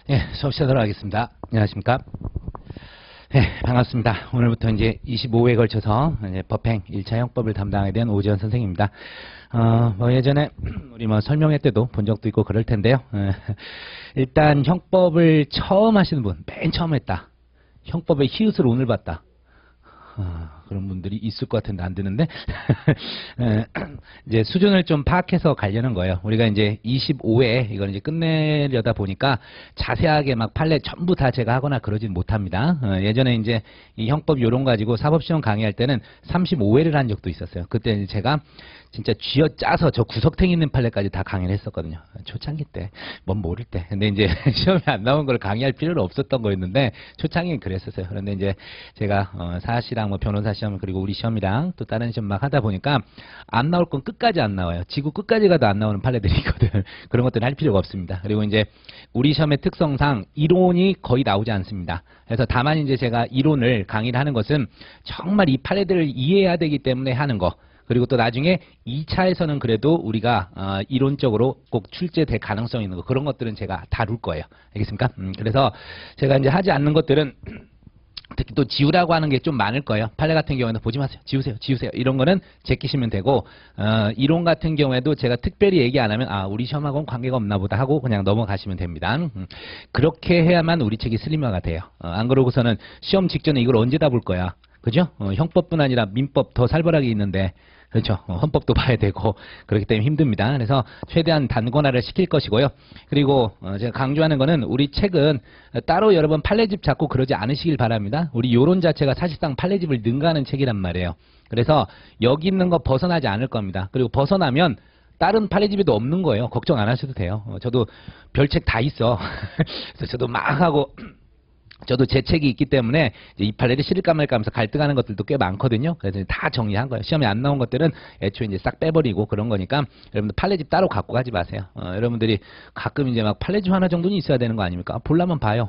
예, 수업 시작하도록 하겠습니다. 안녕하십니까? 예, 반갑습니다. 오늘부터 이제 25회에 걸쳐서 이제 법행 1차 형법을 담당하게 된 오지현 선생입니다. 예전에 우리 설명회 때도 본 적도 있고 그럴 텐데요. 일단 형법을 처음 하시는 분, 맨 처음 했다. 형법의 히읗을 오늘 봤다. 그런 분들이 있을 것 같은데 안 되는데 이제 수준을 좀 파악해서 가려는 거예요. 우리가 이제 25회 이걸 이제 끝내려다 보니까 자세하게 막 판례 전부 다 제가 하거나 그러진 못합니다. 예전에 이제 이 형법 요론 가지고 사법시험 강의할 때는 35회를 한 적도 있었어요. 그때 제가 진짜 쥐어짜서 저 구석탱이 있는 판례까지 다 강의를 했었거든요. 초창기 때, 뭔 모를 때. 근데 이제 시험에 안 나온 걸 강의할 필요는 없었던 거였는데 초창기엔 그랬었어요. 그런데 이제 제가 사시랑 변호사 시험 그리고 우리 시험이랑 또 다른 시험 막 하다 보니까 안 나올 건 끝까지 안 나와요. 지구 끝까지 가도 안 나오는 판례들이 있거든. 그런 것들은 할 필요가 없습니다. 그리고 이제 우리 시험의 특성상 이론이 거의 나오지 않습니다. 그래서 다만 이제 제가 이론을 강의를 하는 것은 정말 이 판례들을 이해해야 되기 때문에 하는 거. 그리고 또 나중에 2차에서는 그래도 우리가 이론적으로 꼭 출제될 가능성이 있는 거 그런 것들은 제가 다룰 거예요. 알겠습니까? 그래서 제가 이제 하지 않는 것들은 특히 또 지우라고 하는 게 좀 많을 거예요. 판례 같은 경우에는 보지 마세요. 지우세요. 지우세요. 이런 거는 제끼시면 되고 이론 같은 경우에도 제가 특별히 얘기 안 하면 우리 시험하고는 관계가 없나 보다 하고 그냥 넘어가시면 됩니다. 그렇게 해야만 우리 책이 슬림화가 돼요. 안 그러고서는 시험 직전에 이걸 언제 다 볼 거야. 그죠? 형법뿐 아니라 민법 더 살벌하게 있는데 그렇죠. 헌법도 봐야 되고 그렇기 때문에 힘듭니다. 그래서 최대한 단권화를 시킬 것이고요. 그리고 제가 강조하는 거는 우리 책은 따로 여러 번 판례집 잡고 그러지 않으시길 바랍니다. 우리 요론 자체가 사실상 판례집을 능가하는 책이란 말이에요. 그래서 여기 있는 거 벗어나지 않을 겁니다. 그리고 벗어나면 다른 판례집에도 없는 거예요. 걱정 안 하셔도 돼요. 저도 별책 다 있어. 그래서 저도 막 하고 저도 제 책이 있기 때문에 이제 이 판례를 실을까 말까 하면서 갈등하는 것들도 꽤 많거든요. 그래서 다 정리한 거예요. 시험에 안 나온 것들은 애초에 이제 싹 빼버리고 그런 거니까 여러분들 판례집 따로 갖고 가지 마세요. 여러분들이 가끔 이제 막 판례집 하나 정도는 있어야 되는 거 아닙니까? 보려면 봐요.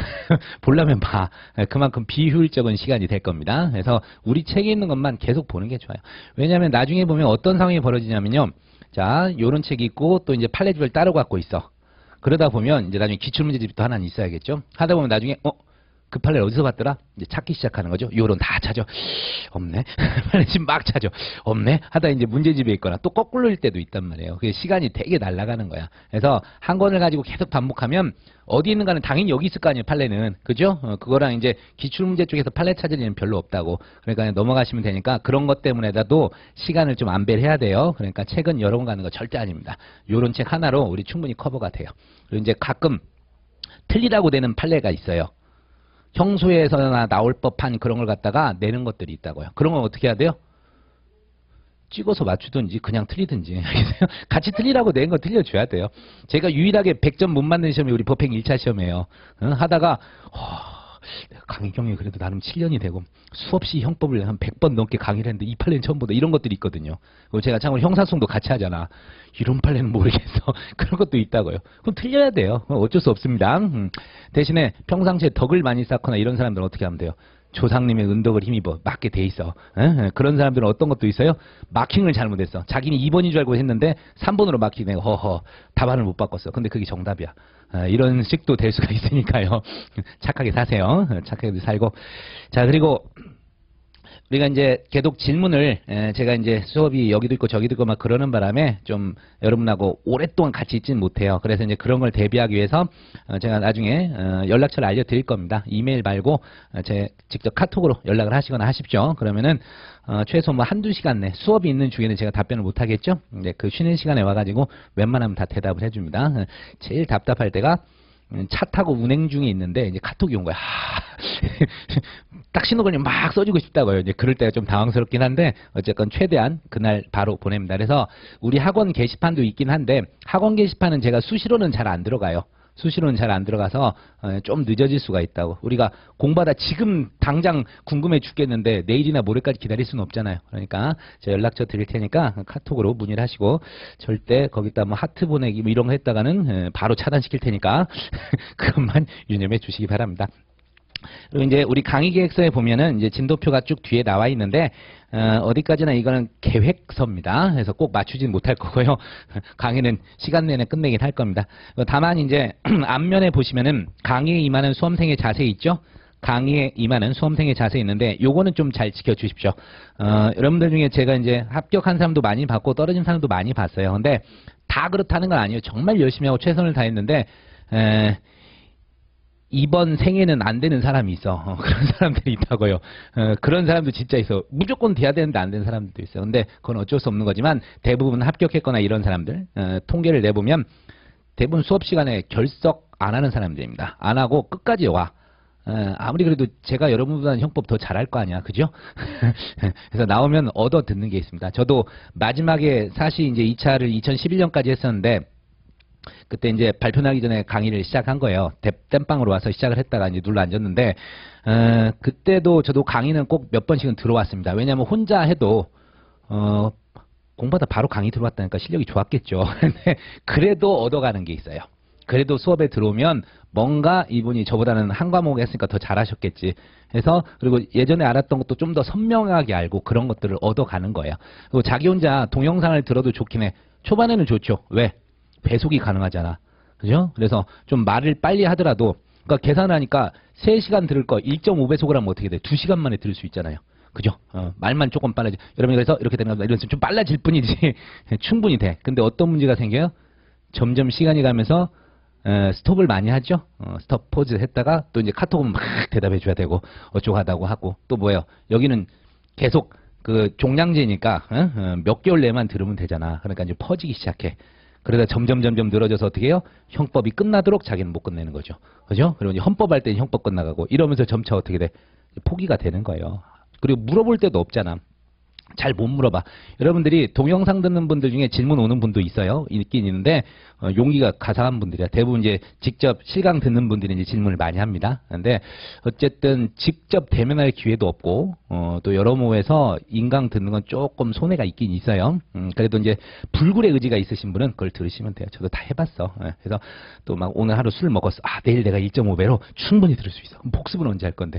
보려면 봐. 그만큼 비효율적인 시간이 될 겁니다. 그래서 우리 책에 있는 것만 계속 보는 게 좋아요. 왜냐하면 나중에 보면 어떤 상황이 벌어지냐면요. 자, 요런 책이 있고 또 이제 판례집을 따로 갖고 있어. 그러다 보면 이제 나중에 기출문제집도 하나는 있어야겠죠. 하다 보면 나중에 그 판례를 어디서 봤더라? 이제 찾기 시작하는 거죠. 요런 다 찾아. 없네. 판례집 막 찾아. 없네. 하다 이제 문제집에 있거나 또 거꾸로일 때도 있단 말이에요. 그게 시간이 되게 날아가는 거야. 그래서 한 권을 가지고 계속 반복하면 어디 있는가는 당연히 여기 있을 거 아니에요. 판례는. 그죠? 그거랑 이제 기출문제 쪽에서 판례 찾을 일은 별로 없다고. 그러니까 넘어가시면 되니까 그런 것 때문에라도 시간을 좀 안배해야 돼요. 그러니까 책은 여러 권 가는 거 절대 아닙니다. 요런 책 하나로 우리 충분히 커버가 돼요. 그리고 이제 가끔 틀리라고 되는 판례가 있어요. 형소에서나 나올 법한 그런 걸 갖다가 내는 것들이 있다고요. 그런 건 어떻게 해야 돼요? 찍어서 맞추든지 그냥 틀리든지 같이 틀리라고 낸 거 틀려줘야 돼요. 제가 유일하게 100점 못 맞는 시험이 우리 법행 1차 시험이에요. 하다가 강의 경력이 그래도 나름 7년이 되고 수없이 형법을 한 100번 넘게 강의를 했는데 이 판례는 처음 보다 이런 것들이 있거든요. 그리고 제가 참고로 형사소송도 같이 하잖아. 이런 판례는 모르겠어. 그런 것도 있다고요. 그럼 틀려야 돼요. 어쩔 수 없습니다. 대신에 평상시에 덕을 많이 쌓거나 이런 사람들은 어떻게 하면 돼요? 조상님의 은덕을 힘입어 맞게 돼 있어. 그런 사람들은 어떤 것도 있어요? 마킹을 잘못했어. 자기는 2번인 줄 알고 했는데 3번으로 마킹해. 답안을 못 바꿨어. 근데 그게 정답이야. 이런 식도 될 수가 있으니까요. 착하게 사세요. 착하게 살고. 자, 그리고 우리가 이제 계속 질문을 제가 이제 수업이 여기도 있고 저기도 있고 막 그러는 바람에 좀 여러분하고 오랫동안 같이 있지는 못해요. 그래서 이제 그런 걸 대비하기 위해서 제가 나중에 연락처를 알려드릴 겁니다. 이메일 말고 제 직접 카톡으로 연락을 하시거나 하십시오. 그러면은 최소 뭐 한두 시간 내 수업이 있는 중에는 제가 답변을 못 하겠죠. 근데 그 쉬는 시간에 와가지고 웬만하면 다 대답을 해줍니다. 제일 답답할 때가 차 타고 운행 중에 있는데 이제 카톡이 온 거야. 딱 신호 걸리면 막 써주고 싶다고요. 이제 그럴 때가 좀 당황스럽긴 한데 어쨌건 최대한 그날 바로 보냅니다. 그래서 우리 학원 게시판도 있긴 한데 학원 게시판은 제가 수시로는 잘 안 들어가요. 수시로는 잘 안 들어가서 좀 늦어질 수가 있다고. 우리가 공부하다 지금 당장 궁금해 죽겠는데 내일이나 모레까지 기다릴 수는 없잖아요. 그러니까 제가 연락처 드릴 테니까 카톡으로 문의를 하시고 절대 거기다 뭐 하트 보내기 뭐 이런 거 했다가는 바로 차단시킬 테니까 그것만 유념해 주시기 바랍니다. 그리고 이제 우리 강의 계획서에 보면은 이제 진도표가 쭉 뒤에 나와 있는데, 어디까지나 이거는 계획서입니다. 그래서 꼭 맞추진 못할 거고요. 강의는 시간 내내 끝내긴 할 겁니다. 다만 이제 앞면에 보시면은 강의에 임하는 수험생의 자세 있죠? 강의에 임하는 수험생의 자세 있는데, 요거는 좀 잘 지켜주십시오. 여러분들 중에 제가 이제 합격한 사람도 많이 봤고 떨어진 사람도 많이 봤어요. 근데 다 그렇다는 건 아니에요. 정말 열심히 하고 최선을 다했는데, 이번 생에는 안 되는 사람이 있어. 그런 사람들이 있다고요. 그런 사람도 진짜 있어. 무조건 돼야 되는데 안 되는 사람들도 있어요. 근데 그건 어쩔 수 없는 거지만 대부분 합격했거나 이런 사람들, 통계를 내보면 대부분 수업 시간에 결석 안 하는 사람들입니다. 안 하고 끝까지 와. 아무리 그래도 제가 여러분보다는 형법 더 잘할 거 아니야. 그죠? 그래서 나오면 얻어 듣는 게 있습니다. 저도 마지막에 사실 이제 2차를 2011년까지 했었는데, 그때 이제 발표 나기 전에 강의를 시작한 거예요. 땜빵으로 와서 시작을 했다가 이제 눌러 앉았는데, 그때도 저도 강의는 꼭 몇 번씩은 들어왔습니다. 왜냐면 혼자 해도, 공부하다 바로 강의 들어왔다니까 실력이 좋았겠죠. 근데 그래도 얻어가는 게 있어요. 그래도 수업에 들어오면 뭔가 이분이 저보다는 한 과목 했으니까 더 잘하셨겠지 해서, 그리고 예전에 알았던 것도 좀 더 선명하게 알고 그런 것들을 얻어가는 거예요. 그리고 자기 혼자 동영상을 들어도 좋긴 해. 초반에는 좋죠. 왜? 배속이 가능하잖아. 그죠? 그래서 좀 말을 빨리 하더라도, 그러니까 계산하니까 3시간 들을 거 1.5배속을 하면 어떻게 돼? 2시간 만에 들을 수 있잖아요. 그죠? 말만 조금 빨라지. 여러분이 그래서 이렇게 되는 겁니다. 이런 좀 빨라질 뿐이지 충분히 돼. 근데 어떤 문제가 생겨요? 점점 시간이 가면서 스톱을 많이 하죠. 스톱 포즈 했다가 또 이제 카톡은 막 대답해 줘야 되고 어쩌고 하다고 하고, 또 뭐예요? 여기는 계속 그 종량제니까 몇 개월 내만 들으면 되잖아. 그러니까 이제 퍼지기 시작해. 그러다 점점 늘어져서 어떻게 해요? 형법이 끝나도록 자기는 못 끝내는 거죠. 그죠? 그리고 이제 헌법 할 때는 형법 끝나가고 이러면서 점차 어떻게 돼? 포기가 되는 거예요. 그리고 물어볼 때도 없잖아. 잘 못 물어봐. 여러분들이 동영상 듣는 분들 중에 질문 오는 분도 있어요. 있긴 있는데 용기가 가상한 분들이야. 대부분 이제 직접 실강 듣는 분들이 이제 질문을 많이 합니다. 근데 어쨌든 직접 대면할 기회도 없고 또 여러모에서 인강 듣는 건 조금 손해가 있긴 있어요. 그래도 이제 불굴의 의지가 있으신 분은 그걸 들으시면 돼요. 저도 다 해봤어. 그래서 또 막 오늘 하루 술 먹었어. 아, 내일 내가 1.5배로 충분히 들을 수 있어. 복습은 언제 할 건데?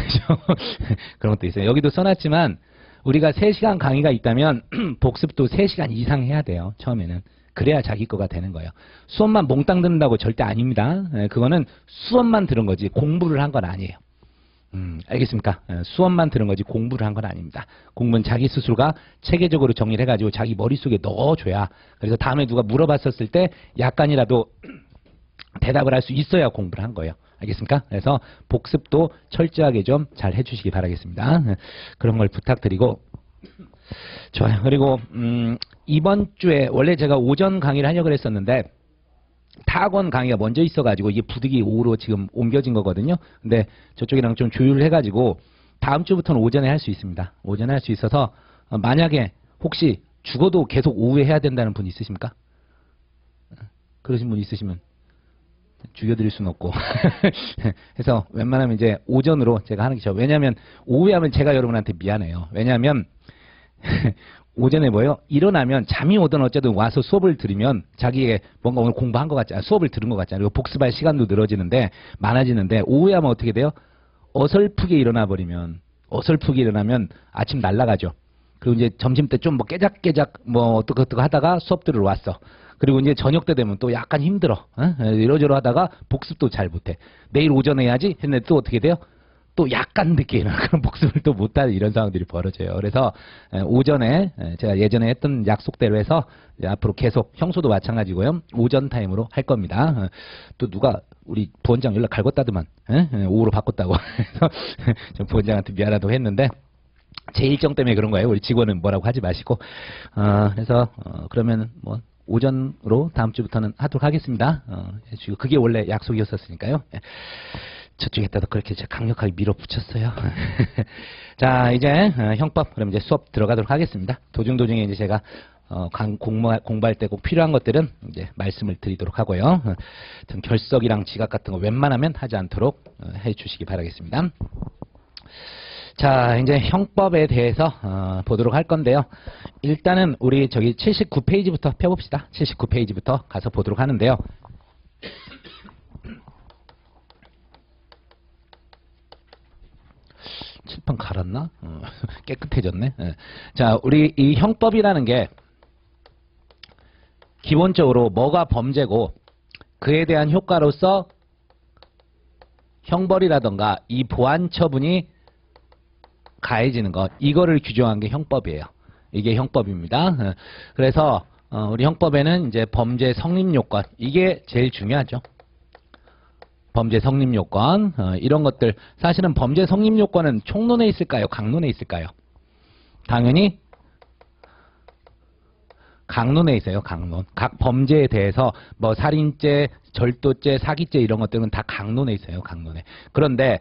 그런 것도 있어요. 여기도 써놨지만 우리가 3시간 강의가 있다면 복습도 3시간 이상 해야 돼요. 처음에는. 그래야 자기 거가 되는 거예요. 수업만 몽땅 듣는다고 절대 아닙니다. 그거는 수업만 들은 거지 공부를 한 건 아니에요. 알겠습니까? 수업만 들은 거지 공부를 한 건 아닙니다. 공부는 자기 스스로가 체계적으로 정리를 해가지고 자기 머릿속에 넣어줘야, 그래서 다음에 누가 물어봤었을 때 약간이라도 대답을 할 수 있어야 공부를 한 거예요. 알겠습니까? 그래서 복습도 철저하게 좀 잘 해주시기 바라겠습니다. 그런 걸 부탁드리고, 좋아요. 그리고 이번 주에 원래 제가 오전 강의를 하려고 했었는데 타학원 강의가 먼저 있어가지고 이게 부득이 오후로 지금 옮겨진 거거든요. 근데 저쪽이랑 좀 조율을 해가지고 다음 주부터는 오전에 할 수 있습니다. 오전에 할 수 있어서 만약에 혹시 죽어도 계속 오후에 해야 된다는 분 있으십니까? 그러신 분 있으시면 죽여드릴 수는 없고 그래서 웬만하면 이제 오전으로 제가 하는 게 좋아요. 왜냐하면 오후에 하면 제가 여러분한테 미안해요. 왜냐하면 오전에 뭐예요? 일어나면 잠이 오든 어쨌든 와서 수업을 들으면 자기에게 뭔가 오늘 공부한 것 같지 않아요? 수업을 들은 것 같지 않아요? 그리고 복습할 시간도 늘어지는데 많아지는데, 오후에 하면 어떻게 돼요? 어설프게 일어나 버리면, 어설프게 일어나면 아침 날아가죠. 그리고 이제 점심 때 좀 뭐 깨작깨작 뭐 어떡 하다가 수업 들으러 왔어. 그리고 이제 저녁 때 되면 또 약간 힘들어. 이러저러 하다가 복습도 잘 못해. 내일 오전에 해야지 했는데 또 어떻게 돼요? 또 약간 늦게 일어나. 그럼 복습을 또 못하는 이런 상황들이 벌어져요. 그래서 오전에 제가 예전에 했던 약속대로 해서 앞으로 계속, 형수도 마찬가지고요. 오전 타임으로 할 겁니다. 또 누가 우리 부원장 연락 갈궜다더만 오후로 바꿨다고. 그래서 부원장한테 미안하다고 했는데 제 일정 때문에 그런 거예요. 우리 직원은 뭐라고 하지 마시고. 그래서 그러면 뭐 오전으로 다음 주부터는 하도록 하겠습니다. 지금 그게 원래 약속이었었으니까요. 저쪽에다가 그렇게 강력하게 밀어붙였어요. 자, 이제 형법, 그럼 이제 수업 들어가도록 하겠습니다. 도중에 이제 제가 공부할 때 꼭 필요한 것들은 이제 말씀을 드리도록 하고요. 좀 결석이랑 지각 같은 거 웬만하면 하지 않도록 해주시기 바라겠습니다. 자, 이제 형법에 대해서 보도록 할 건데요. 일단은 우리 저기 79페이지부터 펴봅시다. 79페이지부터 가서 보도록 하는데요. 표지판 갈았나? 깨끗해졌네. 예. 자, 우리 이 형법이라는 게 기본적으로 뭐가 범죄고 그에 대한 효과로서 형벌이라던가 이 보완 처분이 가해지는 것, 이거를 규정한 게 형법이에요. 이게 형법입니다. 그래서 우리 형법에는 이제 범죄 성립 요건, 이게 제일 중요하죠. 범죄 성립 요건, 이런 것들. 사실은 범죄 성립 요건은 총론에 있을까요? 강론에 있을까요? 당연히 강론에 있어요. 강론. 각 범죄에 대해서 뭐 살인죄, 절도죄, 사기죄 이런 것들은 다 강론에 있어요. 강론에. 그런데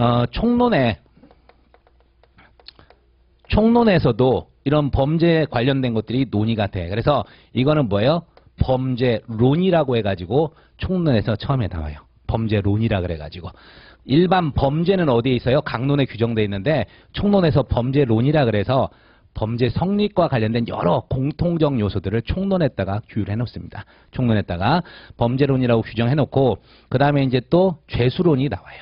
총론에서도 이런 범죄에 관련된 것들이 논의가 돼. 그래서 이거는 뭐예요? 범죄론이라고 해가지고 총론에서 처음에 나와요. 범죄론이라 그래가지고. 일반 범죄는 어디에 있어요? 강론에 규정되어 있는데 총론에서 범죄론이라 그래서 범죄 성립과 관련된 여러 공통적 요소들을 총론에다가 규율해 놓습니다. 총론에다가 범죄론이라고 규정해 놓고 그 다음에 이제 또 죄수론이 나와요.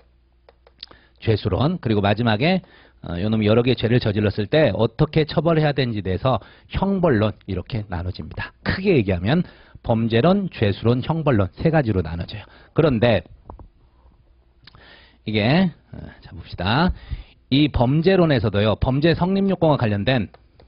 죄수론. 그리고 마지막에 요놈이 여러 개의 죄를 저질렀을 때 어떻게 처벌해야 되는지에 대해서 형벌론, 이렇게 나눠집니다. 크게 얘기하면 범죄론, 죄수론, 형벌론 세 가지로 나눠져요. 그런데 이게 자 봅시다. 이 범죄론에서도요, 범죄 성립 요건과 관련된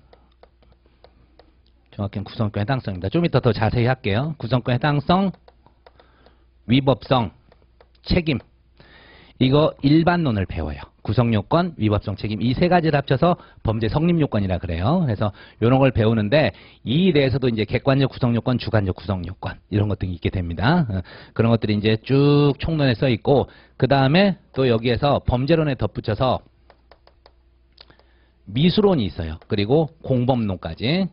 정확히는 구성권 해당성입니다. 좀 이따 더 자세히 할게요. 구성권 해당성, 위법성, 책임. 이거 일반론을 배워요. 구성요건, 위법성, 책임. 이 세 가지를 합쳐서 범죄 성립요건이라 그래요. 그래서 이런 걸 배우는데 이 내에서도 이제 객관적 구성요건, 주관적 구성요건 이런 것들이 있게 됩니다. 그런 것들이 이제 쭉 총론에 써 있고 그 다음에 또 여기에서 범죄론에 덧붙여서 미수론이 있어요. 그리고 공범론까지.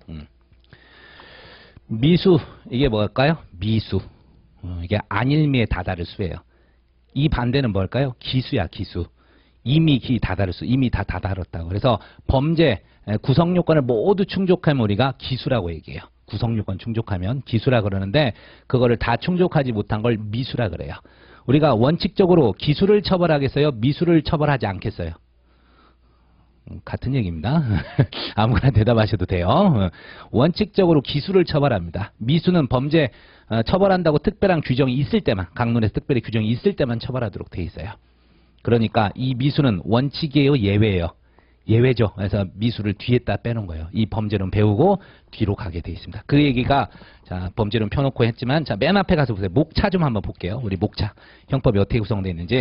미수, 이게 뭘까요? 미수. 이게 안일미에 다다를 수예요. 이 반대는 뭘까요? 기수야, 기수. 이미 기 다다를 수. 이미 다 다다뤘다고. 그래서 범죄 구성요건을 모두 충족하면 우리가 기수라고 얘기해요. 구성요건 충족하면 기수라 그러는데 그거를 다 충족하지 못한 걸 미수라 그래요. 우리가 원칙적으로 기수를 처벌하겠어요? 미수를 처벌하지 않겠어요? 같은 얘기입니다. 아무거나 대답하셔도 돼요. 원칙적으로 기수를 처벌합니다. 미수는 범죄 처벌한다고 특별한 규정이 있을 때만, 강론에서 특별히 규정이 있을 때만 처벌하도록 돼 있어요. 그러니까 이 미수는 원칙이에요, 예외예요? 예외죠. 그래서 미수를 뒤에다 빼놓은 거예요. 이 범죄론 배우고 뒤로 가게 돼 있습니다. 그 얘기가 자 범죄론 펴놓고 했지만 자 맨 앞에 가서 보세요. 목차 좀 한번 볼게요. 우리 목차 형법이 어떻게 구성되어 있는지.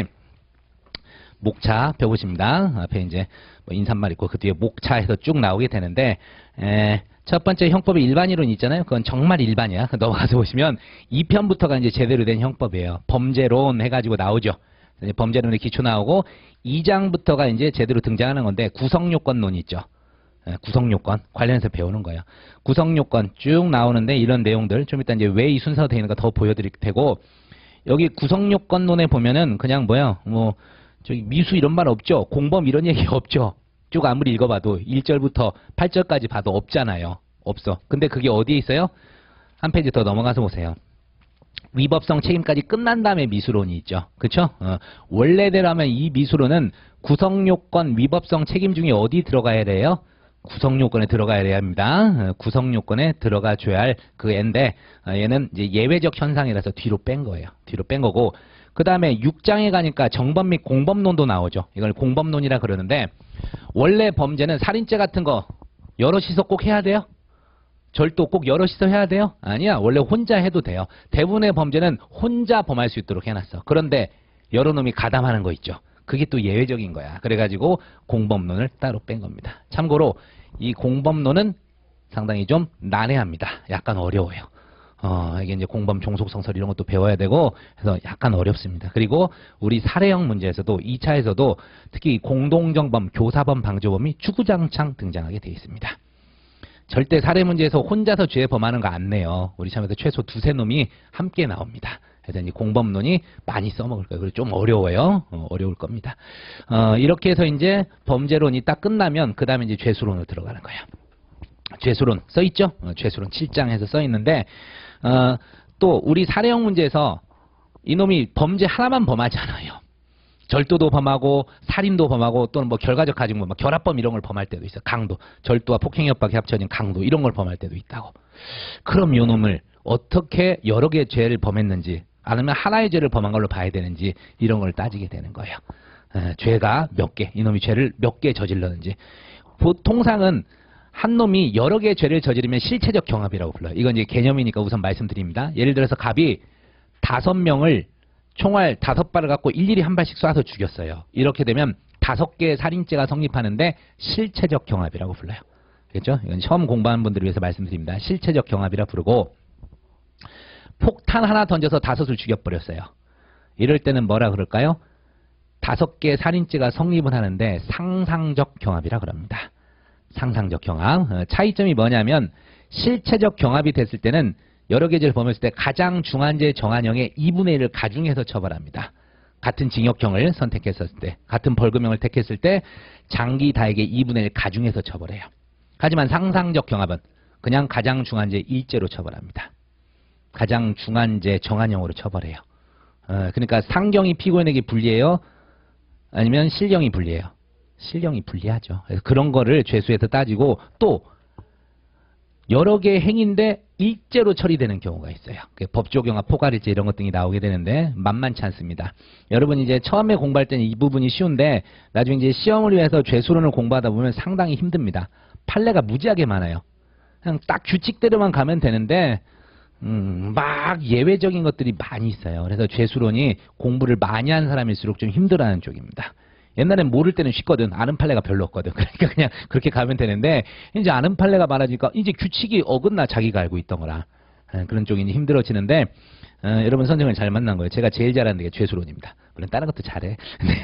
목차 펴보십니다. 앞에 이제 뭐 인사말 있고 그 뒤에 목차에서 쭉 나오게 되는데 첫 번째 형법의 일반이론 있잖아요. 그건 정말 일반이야. 넘어가서 보시면 2편부터가 이제 제대로 된 형법이에요. 범죄론 해가지고 나오죠. 범죄론의 기초 나오고 2장부터가 이제 제대로 등장하는 건데 구성요건론 있죠. 구성요건 관련해서 배우는 거예요. 구성요건 쭉 나오는데 이런 내용들 좀 이따 이제 왜 이 순서가 되어 있는 거 더 보여드릴 테고 여기 구성요건론에 보면은 그냥 뭐야 뭐 저기 미수 이런 말 없죠. 공범 이런 얘기 없죠. 쭉 아무리 읽어봐도 1절부터 8절까지 봐도 없잖아요. 없어. 근데 그게 어디에 있어요? 한 페이지 더 넘어가서 보세요. 위법성 책임까지 끝난 다음에 미수론이 있죠. 그쵸? 원래대로 하면 이 미수론은 구성요건 위법성 책임 중에 어디 들어가야 돼요? 구성요건에 들어가야 합니다. 구성요건에 들어가 줘야 할 그 애인데 얘는 이제 예외적 현상이라서 뒤로 뺀 거예요. 뒤로 뺀 거고 그 다음에 6장에 가니까 정범 및 공범론도 나오죠. 이걸 공범론이라 그러는데 원래 범죄는 살인죄 같은 거 여럿이서 꼭 해야 돼요? 절도 꼭 여럿이서 해야 돼요? 아니야. 원래 혼자 해도 돼요. 대부분의 범죄는 혼자 범할 수 있도록 해놨어. 그런데 여러 놈이 가담하는 거 있죠. 그게 또 예외적인 거야. 그래가지고 공범론을 따로 뺀 겁니다. 참고로 이 공범론은 상당히 좀 난해합니다. 약간 어려워요. 이게 이제 공범 종속성설 이런 것도 배워야 되고 해서 약간 어렵습니다. 그리고 우리 살해형 문제에서도 2차에서도 특히 공동정범, 교사범, 방조범이 주구장창 등장하게 되어 있습니다. 절대 살해 문제에서 혼자서 죄 범하는 거 안 내요. 우리 시험에서 최소 두세 놈이 함께 나옵니다. 그래서 이제 공범론이 많이 써먹을 거예요. 그리고 좀 어려워요. 어려울 겁니다. 이렇게 해서 이제 범죄론이 딱 끝나면 그 다음에 이제 죄수론으로 들어가는 거예요. 죄수론 써있죠? 죄수론 7장에서 써있는데 또 우리 살해형 문제에서 이놈이 범죄 하나만 범하지 않아요. 절도도 범하고 살인도 범하고 또는 뭐 결과적 가중뭐 막 결합범 이런 걸 범할 때도 있어. 강도, 절도와 폭행 협박이 합쳐진 강도 이런 걸 범할 때도 있다고. 그럼 요 놈을 어떻게 여러 개의 죄를 범했는지 아니면 하나의 죄를 범한 걸로 봐야 되는지 이런 걸 따지게 되는 거예요. 죄가 몇 개, 이놈이 죄를 몇 개 저질렀는지. 보통상은 한 놈이 여러 개의 죄를 저지르면 실체적 경합이라고 불러요. 이건 이제 개념이니까 우선 말씀드립니다. 예를 들어서 갑이 5명을 총알 5발을 갖고 일일이 한 발씩 쏴서 죽였어요. 이렇게 되면 5개의 살인죄가 성립하는데 실체적 경합이라고 불러요. 그렇죠? 이건 처음 공부하는 분들을 위해서 말씀드립니다. 실체적 경합이라 부르고 폭탄 하나 던져서 5을 죽여버렸어요. 이럴 때는 뭐라 그럴까요? 5개의 살인죄가 성립을 하는데 상상적 경합이라 그럽니다. 상상적 경합. 차이점이 뭐냐면 실체적 경합이 됐을 때는 여러 개 죄를 범했을 때 가장 중한 죄 정한형의 2분의 1을 가중해서 처벌합니다. 같은 징역형을 선택했을 때, 같은 벌금형을 택했을 때 장기 다액의 2분의 1 가중해서 처벌해요. 하지만 상상적 경합은 그냥 가장 중한 죄 1죄로 처벌합니다. 가장 중한 죄 정한형으로 처벌해요. 그러니까 상경이 피고인에게 불리해요? 아니면 실형이 불리해요? 실형이 불리하죠. 그래서 그런 거를 죄수에서 따지고 또 여러 개의 행위인데 일죄로 처리되는 경우가 있어요. 법조경합, 포괄일죄 이런 것 등이 나오게 되는데 만만치 않습니다. 여러분 이제 처음에 공부할 때는 이 부분이 쉬운데 나중에 이제 시험을 위해서 죄수론을 공부하다 보면 상당히 힘듭니다. 판례가 무지하게 많아요. 그냥 딱 규칙대로만 가면 되는데 막 예외적인 것들이 많이 있어요. 그래서 죄수론이 공부를 많이 한 사람일수록 좀 힘들어하는 쪽입니다. 옛날엔 모를 때는 쉽거든. 아는 판례가 별로 없거든. 그러니까 그냥 그렇게 가면 되는데 이제 아는 판례가 많아지니까 이제 규칙이 어긋나 자기가 알고 있던 거라 그런 쪽이 이제 힘들어지는데 여러분 선생을 잘 만난 거예요. 제가 제일 잘하는 게 죄수론입니다. 물론 다른 것도 잘해.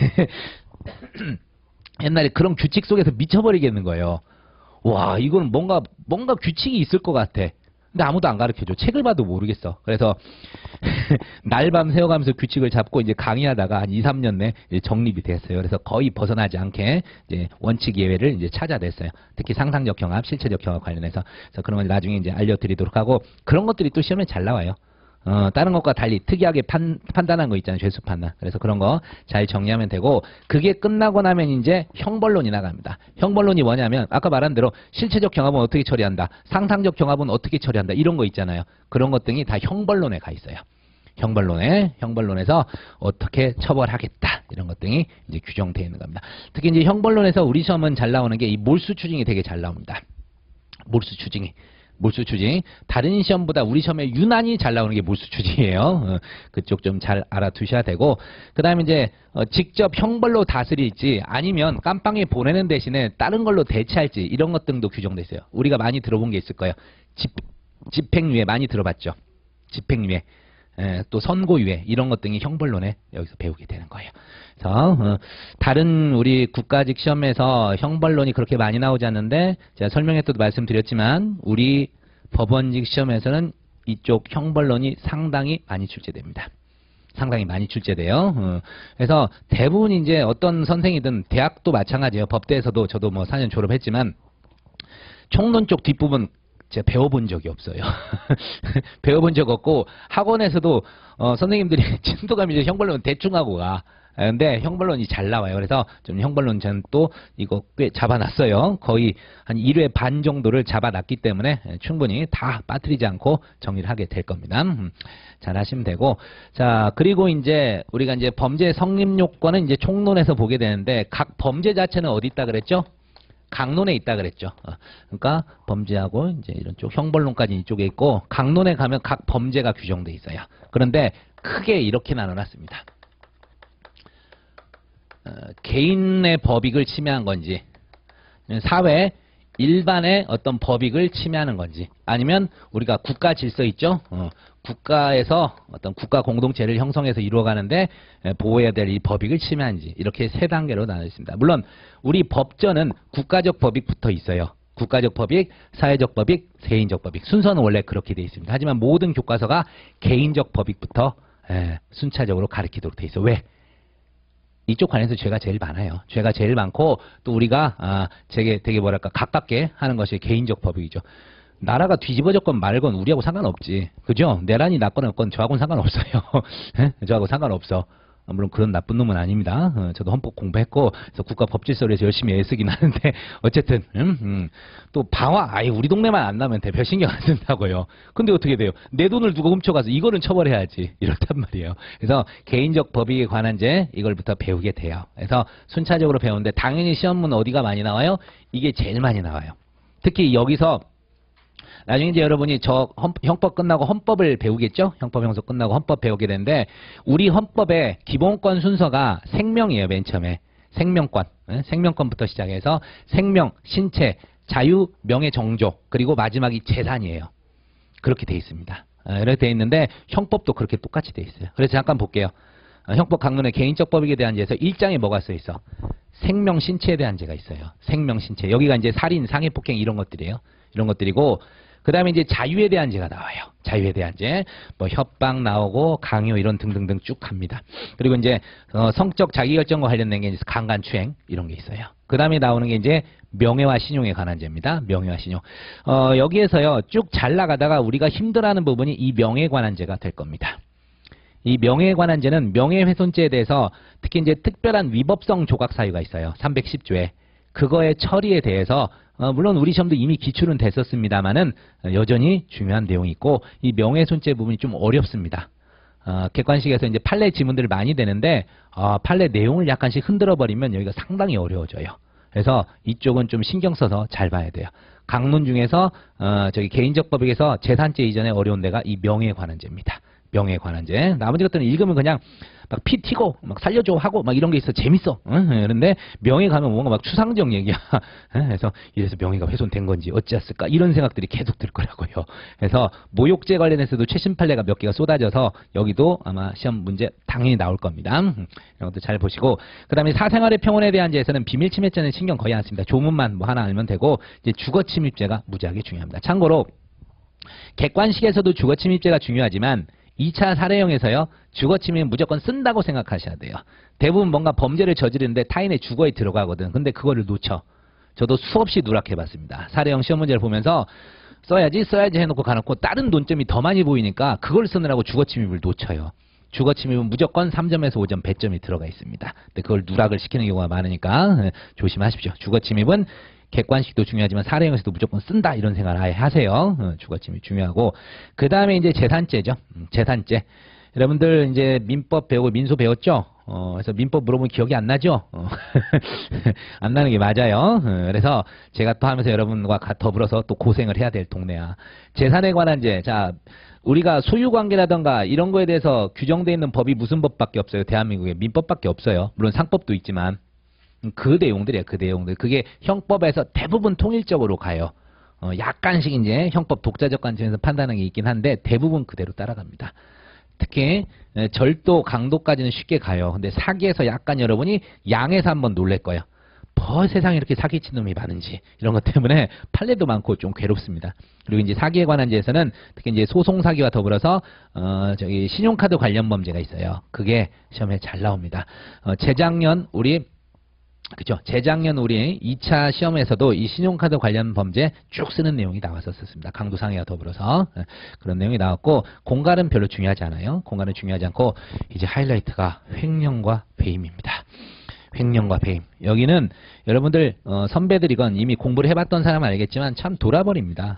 옛날에 그런 규칙 속에서 미쳐버리겠는 거예요. 와 이거는 뭔가 규칙이 있을 것 같아. 근데 아무도 안 가르쳐줘. 책을 봐도 모르겠어. 그래서 날밤 새워가면서 규칙을 잡고 이제 강의하다가 한 2, 3년 내 정립이 됐어요. 그래서 거의 벗어나지 않게 이제 원칙 예외를 이제 찾아냈어요. 특히 상상적 경합, 실체적 경합 관련해서. 그래서 그런 건 나중에 이제 알려드리도록 하고 그런 것들이 또 시험에 잘 나와요. 다른 것과 달리 특이하게 판단한 거 있잖아요. 죄수 판단. 그래서 그런 거 잘 정리하면 되고 그게 끝나고 나면 이제 형벌론이 나갑니다. 형벌론이 뭐냐면 아까 말한 대로 실체적 경합은 어떻게 처리한다. 상상적 경합은 어떻게 처리한다. 이런 거 있잖아요. 그런 것 등이 다 형벌론에 가 있어요. 형벌론에서 어떻게 처벌하겠다. 이런 것 등이 이제 규정되어 있는 겁니다. 특히 이제 형벌론에서 우리 시험은 잘 나오는 게 이 몰수 추징이 되게 잘 나옵니다. 몰수 추징. 다른 시험보다 우리 시험에 유난히 잘 나오는 게 몰수 추징이에요. 그쪽 좀 잘 알아두셔야 되고 그 다음에 이제 직접 형벌로 다스릴지 아니면 깜빵에 보내는 대신에 다른 걸로 대체할지 이런 것 등도 규정돼 있어요. 우리가 많이 들어본 게 있을 거예요. 집행유예 많이 들어봤죠. 집행유예. 또 선고유예 이런 것 등이 형벌론에 여기서 배우게 되는 거예요. 그래서 다른 우리 국가직 시험에서 형벌론이 그렇게 많이 나오지 않는데 제가 설명회 때도 말씀드렸지만 우리 법원직 시험에서는 이쪽 형벌론이 상당히 많이 출제됩니다. 상당히 많이 출제돼요. 그래서 대부분 이제 어떤 선생이든 대학도 마찬가지예요. 법대에서도 저도 뭐 4년 졸업했지만 총론 쪽 뒷부분 제가 배워본 적이 없어요. 배워본 적 없고 학원에서도 선생님들이 진도감이 이제 형벌론 대충 하고 가. 근데 형벌론이 잘 나와요. 그래서 좀 형벌론 저는 또 이거 꽤 잡아놨어요. 거의 한 1회 반 정도를 잡아놨기 때문에 충분히 다 빠뜨리지 않고 정리를 하게 될 겁니다. 잘 하시면 되고. 자, 그리고 이제 우리가 이제 범죄 성립 요건은 이제 총론에서 보게 되는데 각 범죄 자체는 어디 있다 그랬죠? 강론에 있다 그랬죠. 그러니까 범죄하고 이제 이런 쪽 형벌론까지 이쪽에 있고 강론에 가면 각 범죄가 규정돼 있어요. 그런데 크게 이렇게 나눠놨습니다. 개인의 법익을 침해한 건지 사회 일반의 어떤 법익을 침해하는 건지 아니면 우리가 국가 질서 있죠. 국가에서 어떤 국가 공동체를 형성해서 이루어가는데 보호해야 될 이 법익을 침해한지 이렇게 세 단계로 나눠 있습니다. 물론 우리 법전은 국가적 법익부터 있어요. 국가적 법익, 사회적 법익, 개인적 법익 순서는 원래 그렇게 되어 있습니다. 하지만 모든 교과서가 개인적 법익부터 순차적으로 가르치도록 되어 있어요. 왜? 이쪽 관련해서 죄가 제일 많아요. 죄가 제일 많고 또 우리가 되게 뭐랄까 가깝게 하는 것이 개인적 법익이죠. 나라가 뒤집어졌건 말건 우리하고 상관없지. 그죠? 내란이 났건 없건 저하고는 상관없어요. 저하고 상관없어. 물론 그런 나쁜 놈은 아닙니다. 저도 헌법 공부했고, 그래서 국가법질서에서 열심히 애쓰긴 하는데, 어쨌든, 또 방화, 아예 우리 동네만 안 나면 돼. 별 신경 안 쓴다고요. 근데 어떻게 돼요? 내 돈을 누가 훔쳐가서 이거는 처벌해야지. 이렇단 말이에요. 그래서 개인적 법익에 관한 제 이걸부터 배우게 돼요. 그래서 순차적으로 배우는데, 당연히 시험문 어디가 많이 나와요? 이게 제일 많이 나와요. 특히 여기서 나중에 이제 여러분이 형법 끝나고 헌법을 배우겠죠? 형법 형소 끝나고 헌법 배우게 되는데, 우리 헌법의 기본권 순서가 생명이에요, 맨 처음에. 생명권. 생명권부터 시작해서 생명, 신체, 자유, 명예, 정조, 그리고 마지막이 재산이에요. 그렇게 돼 있습니다. 이렇게 돼 있는데, 형법도 그렇게 똑같이 돼 있어요. 그래서 잠깐 볼게요. 형법 강론의 개인적 법익에 대한 제에서 1장에 뭐가 써 있어? 생명, 신체에 대한 제가 있어요. 생명, 신체. 여기가 이제 살인, 상해, 폭행 이런 것들이에요. 이런 것들이고, 그 다음에 이제 자유에 대한 제가 나와요. 자유에 대한 제. 뭐 협박 나오고 강요 이런 등등등 쭉 갑니다. 그리고 이제 성적 자기결정과 관련된 게 이제 강간추행 이런 게 있어요. 그 다음에 나오는 게 이제 명예와 신용에 관한 제입니다. 명예와 신용. 여기에서요 쭉 잘 나가다가 우리가 힘들어하는 부분이 이 명예에 관한 제가 될 겁니다. 이 명예에 관한 제는 명예훼손죄에 대해서 특히 이제 특별한 위법성 조각 사유가 있어요. 310조에. 그거의 처리에 대해서 물론 우리 시험도 이미 기출은 됐었습니다만은 여전히 중요한 내용이 있고 이 명예훼손죄 부분이 좀 어렵습니다. 객관식에서 이제 판례 지문들을 많이 되는데 판례 내용을 약간씩 흔들어 버리면 여기가 상당히 어려워져요. 그래서 이쪽은 좀 신경 써서 잘 봐야 돼요. 강론 중에서 저기 개인적 법익에서 재산죄 이전에 어려운 데가 이 명예에 관한 죄입니다. 명예에 관한 죄. 나머지 것들은 읽으면 그냥 막 피 튀고 막 살려줘 하고 막 이런 게 있어 재밌어. 그런데 명예 가면 뭔가 막 추상적 얘기야. 그래서 이래서 명예가 훼손된 건지 어찌했을까 이런 생각들이 계속 들 거라고요. 그래서 모욕죄 관련해서도 최신 판례가 몇 개가 쏟아져서 여기도 아마 시험 문제 당연히 나올 겁니다. 이런 것도 잘 보시고 그다음에 사생활의 평온에 대한 죄에서는 비밀 침해죄는 신경 거의 안 씁니다. 조문만 뭐 하나 알면 되고 이제 주거 침입죄가 무지하게 중요합니다. 참고로 객관식에서도 주거 침입죄가 중요하지만 2차 사례형에서요. 주거침입은 무조건 쓴다고 생각하셔야 돼요. 대부분 뭔가 범죄를 저지르는데 타인의 주거에 들어가거든. 근데 그거를 놓쳐. 저도 수없이 누락해봤습니다. 사례형 시험 문제를 보면서 써야지 해놓고 가놓고 다른 논점이 더 많이 보이니까 그걸 쓰느라고 주거침입을 놓쳐요. 주거침입은 무조건 3점에서 5점 배점이 들어가 있습니다. 근데 그걸 누락을 시키는 경우가 많으니까 조심하십시오. 주거침입은 객관식도 중요하지만 사례형에서도 무조건 쓴다 이런 생각을 아예 하세요. 주거침입 중요하고 그 다음에 이제 재산죄죠. 재산죄. 여러분들 이제 민법 배우고 민소 배웠죠? 그래서 민법 물어보면 기억이 안 나죠? 안 나는 게 맞아요. 그래서 제가 또 하면서 여러분과 더불어서 또 고생을 해야 될 동네야. 재산에 관한 죄. 자, 우리가 소유관계라던가 이런 거에 대해서 규정되어 있는 법이 무슨 법밖에 없어요? 대한민국에 민법밖에 없어요. 물론 상법도 있지만. 그 내용들이에요. 그 내용들. 그게 형법에서 대부분 통일적으로 가요. 약간씩 이제 형법 독자적 관점에서 판단하는 게 있긴 한데 대부분 그대로 따라갑니다. 특히 절도, 강도까지는 쉽게 가요. 근데 사기에서 약간 여러분이 양에서 한번 놀랄 거예요. 뭐 세상에 이렇게 사기친 놈이 많은지 이런 것 때문에 판례도 많고 좀 괴롭습니다. 그리고 이제 사기에 관한 죄에서는 특히 이제 소송 사기와 더불어서 저기 신용카드 관련 범죄가 있어요. 그게 시험에 잘 나옵니다. 재작년 우리 2차 시험에서도 이 신용카드 관련 범죄 쭉 쓰는 내용이 나왔었습니다. 강도상해와 더불어서 그런 내용이 나왔고 공갈은 별로 중요하지 않아요. 공갈은 중요하지 않고 이제 하이라이트가 횡령과 배임입니다. 횡령과 배임. 여기는 여러분들 선배들이건 이미 공부를 해봤던 사람은 알겠지만 참 돌아버립니다.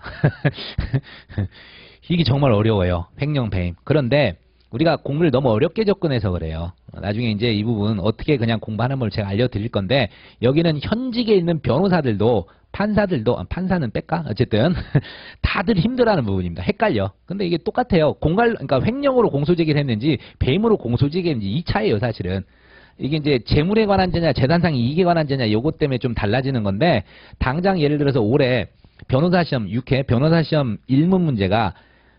이게 정말 어려워요. 횡령, 배임. 그런데 우리가 공부를 너무 어렵게 접근해서 그래요. 나중에 이제 이 부분 어떻게 그냥 공부하는 걸 제가 알려드릴 건데 여기는 현직에 있는 변호사들도 판사들도 판사는 뺄까? 어쨌든 다들 힘들어하는 부분입니다. 헷갈려. 근데 이게 똑같아요. 그러니까 횡령으로 공소제기를 했는지 배임으로 공소제기를 했는지 2차예요 사실은. 이게 이제 재물에 관한 죄냐 재산상 이익에 관한 죄냐 요것 때문에 좀 달라지는 건데 당장 예를 들어서 올해 변호사 시험 6회 변호사 시험 1문 문제가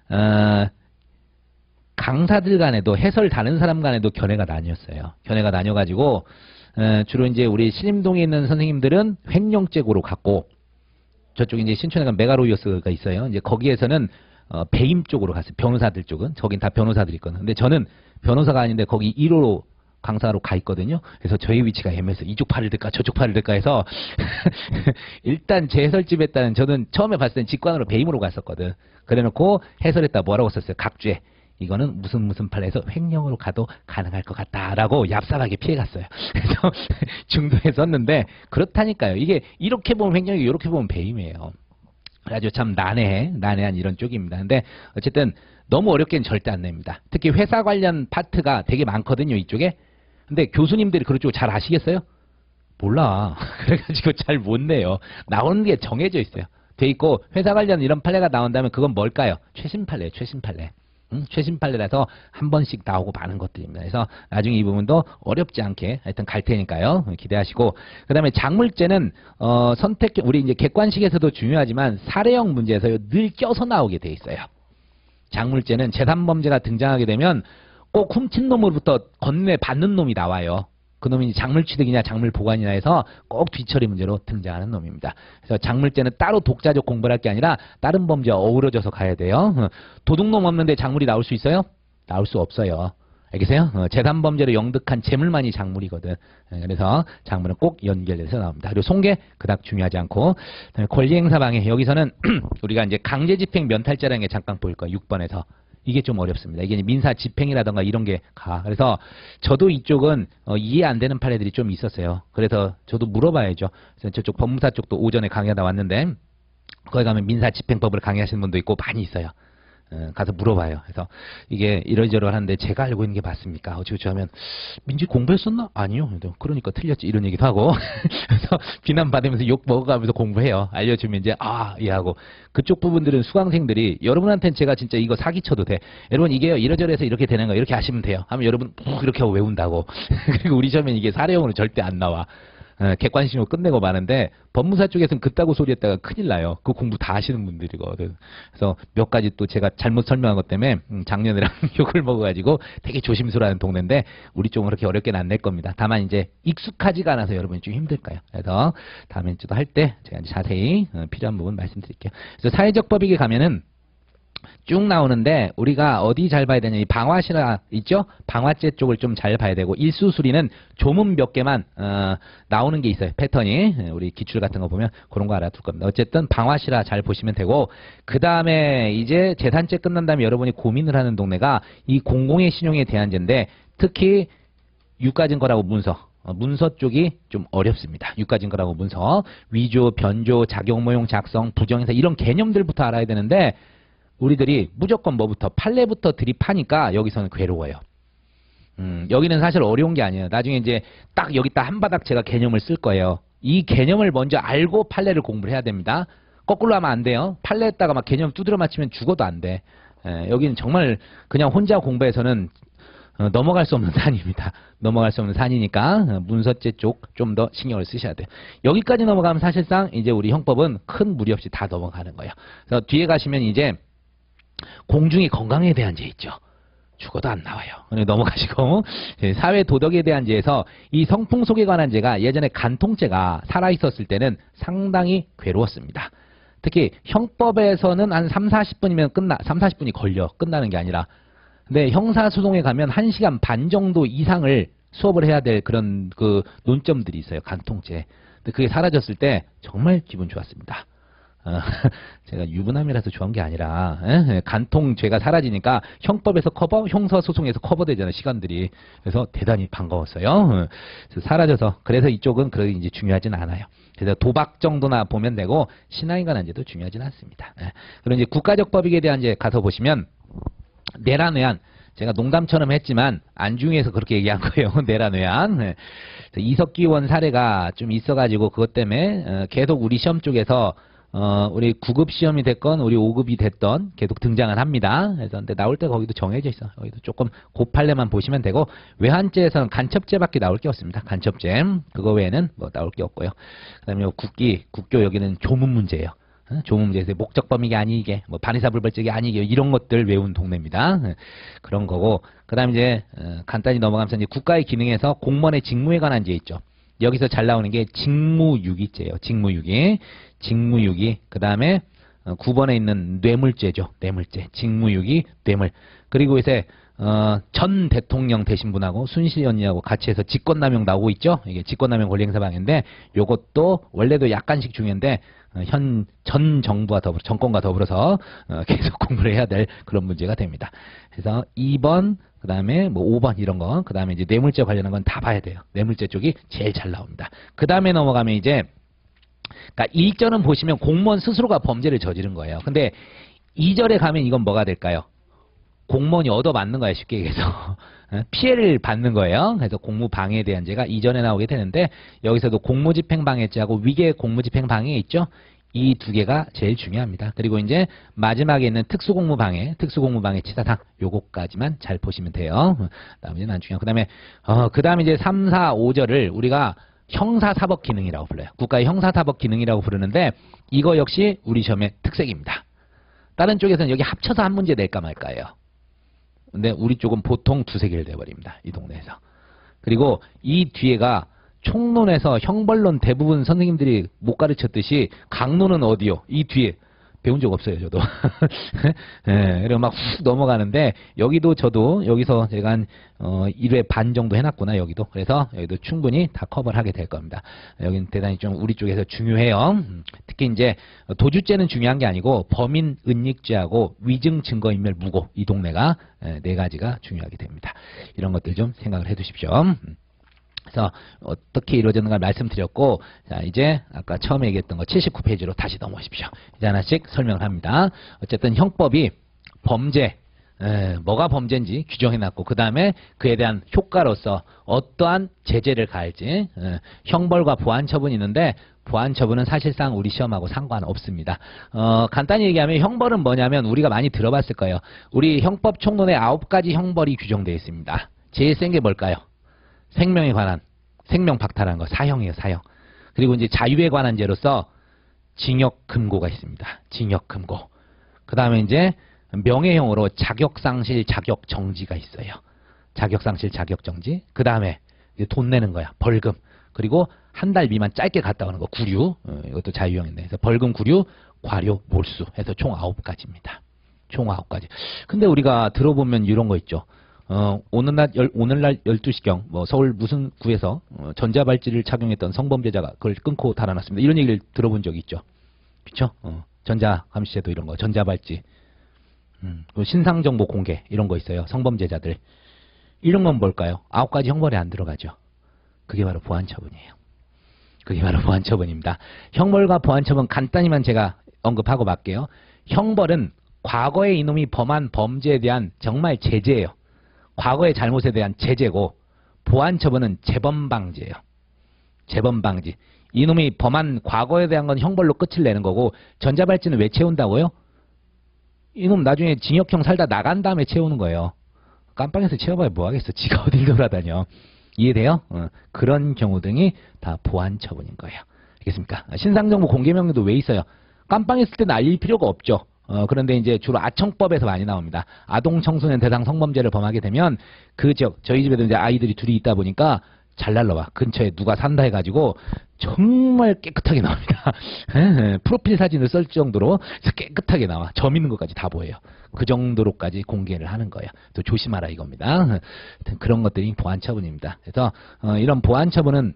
강사들 간에도 해설 다른 사람 간에도 견해가 나뉘었어요. 견해가 나뉘어가지고 주로 이제 우리 신림동에 있는 선생님들은 횡령죄고로 갔고 저쪽 이제 신촌에 가면 메가로이어스가 있어요. 이제 거기에서는 배임 쪽으로 갔어요. 변호사들 쪽은 거긴 다 변호사들이 있거든요. 근데 저는 변호사가 아닌데 거기 1호로 강사로 가 있거든요. 그래서 저희 위치가 애매해서 이쪽 팔을 들까 저쪽 팔을 들까 해서 일단 제 해설집 했다는 저는 처음에 봤을 땐 직관으로 배임으로 갔었거든. 그래놓고 해설했다 뭐라고 썼어요. 각주에 이거는 무슨 판례에서 횡령으로 가도 가능할 것 같다라고 얍삽하게 피해갔어요. 그래서 중도에 썼는데 그렇다니까요. 이게 이렇게 보면 횡령이고 이렇게 보면 배임이에요. 아주 참 난해한 이런 쪽입니다. 근데 어쨌든 너무 어렵게는 절대 안 냅니다. 특히 회사 관련 파트가 되게 많거든요, 이쪽에. 근데 교수님들이 그런 쪽 잘 아시겠어요? 몰라. 그래가지고 잘 못 내요. 나오는 게 정해져 있어요. 돼 있고 회사 관련 이런 판례가 나온다면 그건 뭘까요? 최신 판례예요, 최신 판례. 최신 판례라서 한 번씩 나오고 마는 것들입니다. 그래서 나중에 이 부분도 어렵지 않게 하여튼 갈 테니까요. 기대하시고. 그 다음에 작물죄는, 우리 이제 객관식에서도 중요하지만 사례형 문제에서 늘 껴서 나오게 돼 있어요. 작물죄는 재산범죄가 등장하게 되면 꼭 훔친 놈으로부터 건네 받는 놈이 나와요. 그 놈이 작물취득이냐 작물보관이냐 해서 꼭 뒤처리 문제로 등장하는 놈입니다. 그래서 작물죄는 따로 독자적 공부를 할 게 아니라 다른 범죄와 어우러져서 가야 돼요. 도둑놈 없는데 작물이 나올 수 있어요? 나올 수 없어요. 알겠어요? 재산범죄로 영득한 재물만이 작물이거든. 그래서 작물은 꼭 연결돼서 나옵니다. 그리고 손괴 그닥 중요하지 않고. 그다음에 권리행사방해. 여기서는 우리가 이제 강제집행 면탈자라는 게 잠깐 보일 거예요. 6번에서. 이게 좀 어렵습니다. 이게 민사 집행이라던가 이런 게 가. 그래서 저도 이쪽은 이해 안 되는 판례들이 좀 있었어요. 그래서 저도 물어봐야죠. 그래서 저쪽 법무사 쪽도 오전에 강의하다 왔는데 거기 가면 민사 집행법을 강의하시는 분도 있고 많이 있어요. 가서 물어봐요. 그래서 이게 이러저러하는데 제가 알고 있는 게 맞습니까? 어찌어찌 하면 민지 공부했었나? 아니요. 그러니까 틀렸지 이런 얘기도 하고 그래서 비난받으면서 욕 먹어가면서 공부해요. 알려주면 이제 이해하고 그쪽 부분들은 수강생들이 여러분한테는 제가 진짜 이거 사기쳐도 돼. 여러분 이게요 이러저러해서 이렇게 되는 거 이렇게 하시면 돼요. 하면 여러분 이렇게 하고 외운다고. 그리고 우리 시험엔 이게 사례형으로 절대 안 나와. 객관식으로 끝내고 마는데 법무사 쪽에서는 그따구 소리 했다가 큰일 나요. 그 공부 다 하시는 분들이거든. 그래서 몇 가지 또 제가 잘못 설명한 것 때문에 작년이랑 욕을 먹어가지고 되게 조심스러워하는 동네인데 우리 쪽은 그렇게 어렵게는 안 낼 겁니다. 다만 이제 익숙하지가 않아서 여러분이 좀 힘들 거예요. 그래서 다음에 또 할 때 제가 이제 자세히 필요한 부분 말씀드릴게요. 그래서 사회적 법익에 가면은 쭉 나오는데 우리가 어디 잘 봐야 되냐 이 방화실화 있죠? 방화죄 쪽을 좀 잘 봐야 되고 일수수리는 조문 몇 개만 나오는 게 있어요. 패턴이 우리 기출 같은 거 보면 그런 거 알아둘 겁니다. 어쨌든 방화실화 잘 보시면 되고 그 다음에 이제 재산죄 끝난 다음에 여러분이 고민을 하는 동네가 이 공공의 신용에 대한 죄인데 특히 유가증거라고 문서 쪽이 좀 어렵습니다. 유가증거라고 문서 위조, 변조, 작용모용 작성, 부정행사 이런 개념들부터 알아야 되는데 우리들이 무조건 뭐부터 판례부터 드립하니까 여기서는 괴로워요. 여기는 사실 어려운 게 아니에요. 나중에 이제 딱 여기다 한 바닥 제가 개념을 쓸 거예요. 이 개념을 먼저 알고 판례를 공부를 해야 됩니다. 거꾸로 하면 안 돼요. 판례에다가 막 개념 두드려 맞히면 죽어도 안 돼. 여기는 정말 그냥 혼자 공부해서는 넘어갈 수 없는 산입니다. 넘어갈 수 없는 산이니까 문서죄 쪽 좀 더 신경을 쓰셔야 돼요. 여기까지 넘어가면 사실상 이제 우리 형법은 큰 무리 없이 다 넘어가는 거예요. 그래서 뒤에 가시면 이제 공중의 건강에 대한 죄 있죠. 죽어도 안 나와요. 넘어가시고 사회 도덕에 대한 죄에서 이 성풍속에 관한 죄가 예전에 간통죄가 살아있었을 때는 상당히 괴로웠습니다. 특히 형법에서는 한 3-40분이면 3-40분이 걸려 끝나는 게 아니라 근데 형사소송에 가면 1시간 반 정도 이상을 수업을 해야 될 그런 그 논점들이 있어요. 간통죄. 근데 그게 사라졌을 때 정말 기분 좋았습니다. 제가 유부남이라서 좋은 게 아니라 간통죄가 사라지니까 형법에서 커버, 형사소송에서 커버되잖아요. 시간들이. 그래서 대단히 반가웠어요. 그래서 사라져서 그래서 이쪽은 그렇게 이제 중요하진 않아요. 그래서 도박 정도나 보면 되고 신앙인간 한죄도 중요하진 않습니다. 그리고 이제 국가적 법익에 대한 이제 가서 보시면 내란외환 제가 농담처럼 했지만 안중에서 그렇게 얘기한 거예요. 내란외환. 이석기 의원 사례가 좀 있어가지고 그것 때문에 계속 우리 시험 쪽에서 우리 9급 시험이 됐건 우리 5급이 됐던 계속 등장을 합니다. 그래서 근데 나올 때 거기도 정해져 있어. 거기도 조금 고판례만 보시면 되고 외환죄에서는 간첩죄밖에 나올 게 없습니다. 간첩죄. 그거 외에는 뭐 나올 게 없고요. 그다음에 국교 여기는 조문 문제예요. 조문 문제에서 목적 범위가 아니게 뭐 반의사 불벌죄가 아니게 이런 것들 외운 동네입니다. 그런 거고 그다음에 이제 간단히 넘어가면서 이제 국가의 기능에서 공무원의 직무에 관한 죄 있죠. 여기서 잘 나오는 게 직무유기죄예요. 직무유기. 그 다음에 9번에 있는 뇌물죄죠. 뇌물죄. 직무유기, 뇌물. 그리고 이제 전 대통령 되신 분하고 순실 언니하고 같이 해서 직권남용 나오고 있죠. 이게 직권남용 권리행사 방해인데 요것도 원래도 약간씩 중요한데 전 정부와 정권과 더불어서 계속 공부를 해야 될 그런 문제가 됩니다. 그래서 2번 그 다음에 뭐 5번 이런 거, 그 다음에 이제 뇌물죄 관련한 건 다 봐야 돼요. 뇌물죄 쪽이 제일 잘 나옵니다. 그 다음에 넘어가면 이제, 그러니까 1절은 보시면 공무원 스스로가 범죄를 저지른 거예요. 근데 2절에 가면 이건 뭐가 될까요? 공무원이 얻어맞는 거예요. 쉽게 얘기해서. 피해를 받는 거예요. 그래서 공무방해에 대한 죄가 2절에 나오게 되는데, 여기서도 공무집행방해죄하고 위계 공무집행방해 있죠? 이 두 개가 제일 중요합니다. 그리고 이제 마지막에 있는 특수공무방해, 특수공무방해치사상 요거까지만 잘 보시면 돼요. 나머지는 안 중요하고. 그 다음에 이제 3, 4, 5절을 우리가 형사사법기능이라고 불러요. 국가의 형사사법기능이라고 부르는데 이거 역시 우리 시험의 특색입니다. 다른 쪽에서는 여기 합쳐서 한 문제 낼까 말까예요. 근데 우리 쪽은 보통 두세 개를 내버립니다. 이 동네에서. 그리고 이 뒤에가 총론에서 형벌론 대부분 선생님들이 못 가르쳤듯이 강론은 어디요? 이 뒤에 배운 적 없어요, 저도. 네, 그리고 막 훅 넘어가는데 여기도 저도 여기서 제가 한 1회 반 정도 해놨구나, 여기도. 그래서 여기도 충분히 다 커버를 하게 될 겁니다. 여기는 대단히 좀 우리 쪽에서 중요해요. 특히 이제 도주죄는 중요한 게 아니고 범인 은닉죄하고 위증 증거인멸 무고 이 동네가 네 가지가 중요하게 됩니다. 이런 것들 좀 생각을 해두십시오. 그래서 어떻게 이루어졌는가 말씀드렸고, 자 이제 아까 처음에 얘기했던 거 79페이지로 다시 넘어오십시오. 이제 하나씩 설명을 합니다. 어쨌든 형법이 범죄, 뭐가 범죄인지 규정해놨고 그 다음에 그에 대한 효과로서 어떠한 제재를 가할지, 형벌과 보완처분이 있는데 보완처분은 사실상 우리 시험하고 상관없습니다. 간단히 얘기하면 형벌은 뭐냐면 우리가 많이 들어봤을 거예요. 우리 형법 총론에 9가지 형벌이 규정되어 있습니다. 제일 센 게 뭘까요? 생명에 관한, 생명 박탈하는 거, 사형이에요, 사형. 그리고 이제 자유에 관한 죄로서 징역 금고가 있습니다. 징역 금고. 그 다음에 이제 명예형으로 자격상실 자격정지가 있어요. 자격상실 자격정지. 그 다음에 돈 내는 거야, 벌금. 그리고 한 달 미만 짧게 갔다 오는 거, 구류. 이것도 자유형인데. 그래서 벌금, 구류, 과료, 몰수 해서 총 9가지입니다. 총 9가지. 근데 우리가 들어보면 이런 거 있죠. 오늘날 12시경, 서울 무슨 구에서, 전자발찌를 착용했던 성범죄자가 그걸 끊고 달아났습니다. 이런 얘기를 들어본 적이 있죠. 그쵸? 전자감시제도 이런 거, 전자발찌. 신상정보 공개, 이런 거 있어요. 성범죄자들. 이런 건 뭘까요? 9가지 형벌에 안 들어가죠. 그게 바로 보완처분이에요. 그게 바로 보완처분입니다. 형벌과 보완처분 간단히만 제가 언급하고 말게요. 형벌은 과거에 이놈이 범한 범죄에 대한 정말 제재예요. 과거의 잘못에 대한 제재고, 보완처분은 재범방지예요. 재범방지. 이놈이 범한 과거에 대한 건 형벌로 끝을 내는 거고, 전자발찌는 왜 채운다고요? 이놈 나중에 징역형 살다 나간 다음에 채우는 거예요. 깜빵에서 채워봐야 뭐하겠어. 지가 어딜 돌아다녀. 이해돼요? 그런 경우 등이 다 보완처분인 거예요. 알겠습니까? 신상정보 공개명령도 왜 있어요? 깜빵에 있을 때는 알릴 필요가 없죠. 그런데 이제 주로 아청법에서 많이 나옵니다. 아동 청소년 대상 성범죄를 범하게 되면 그 지역, 저희 집에도 이제 아이들이 둘이 있다 보니까 잘 날라와. 근처에 누가 산다 해가지고 정말 깨끗하게 나옵니다. 프로필 사진을 쓸 정도로 깨끗하게 나와. 점 있는 것까지 다 보여요. 그 정도로까지 공개를 하는 거예요. 또 조심하라 이겁니다. 그런 것들이 보완처분입니다. 그래서 이런 보완처분은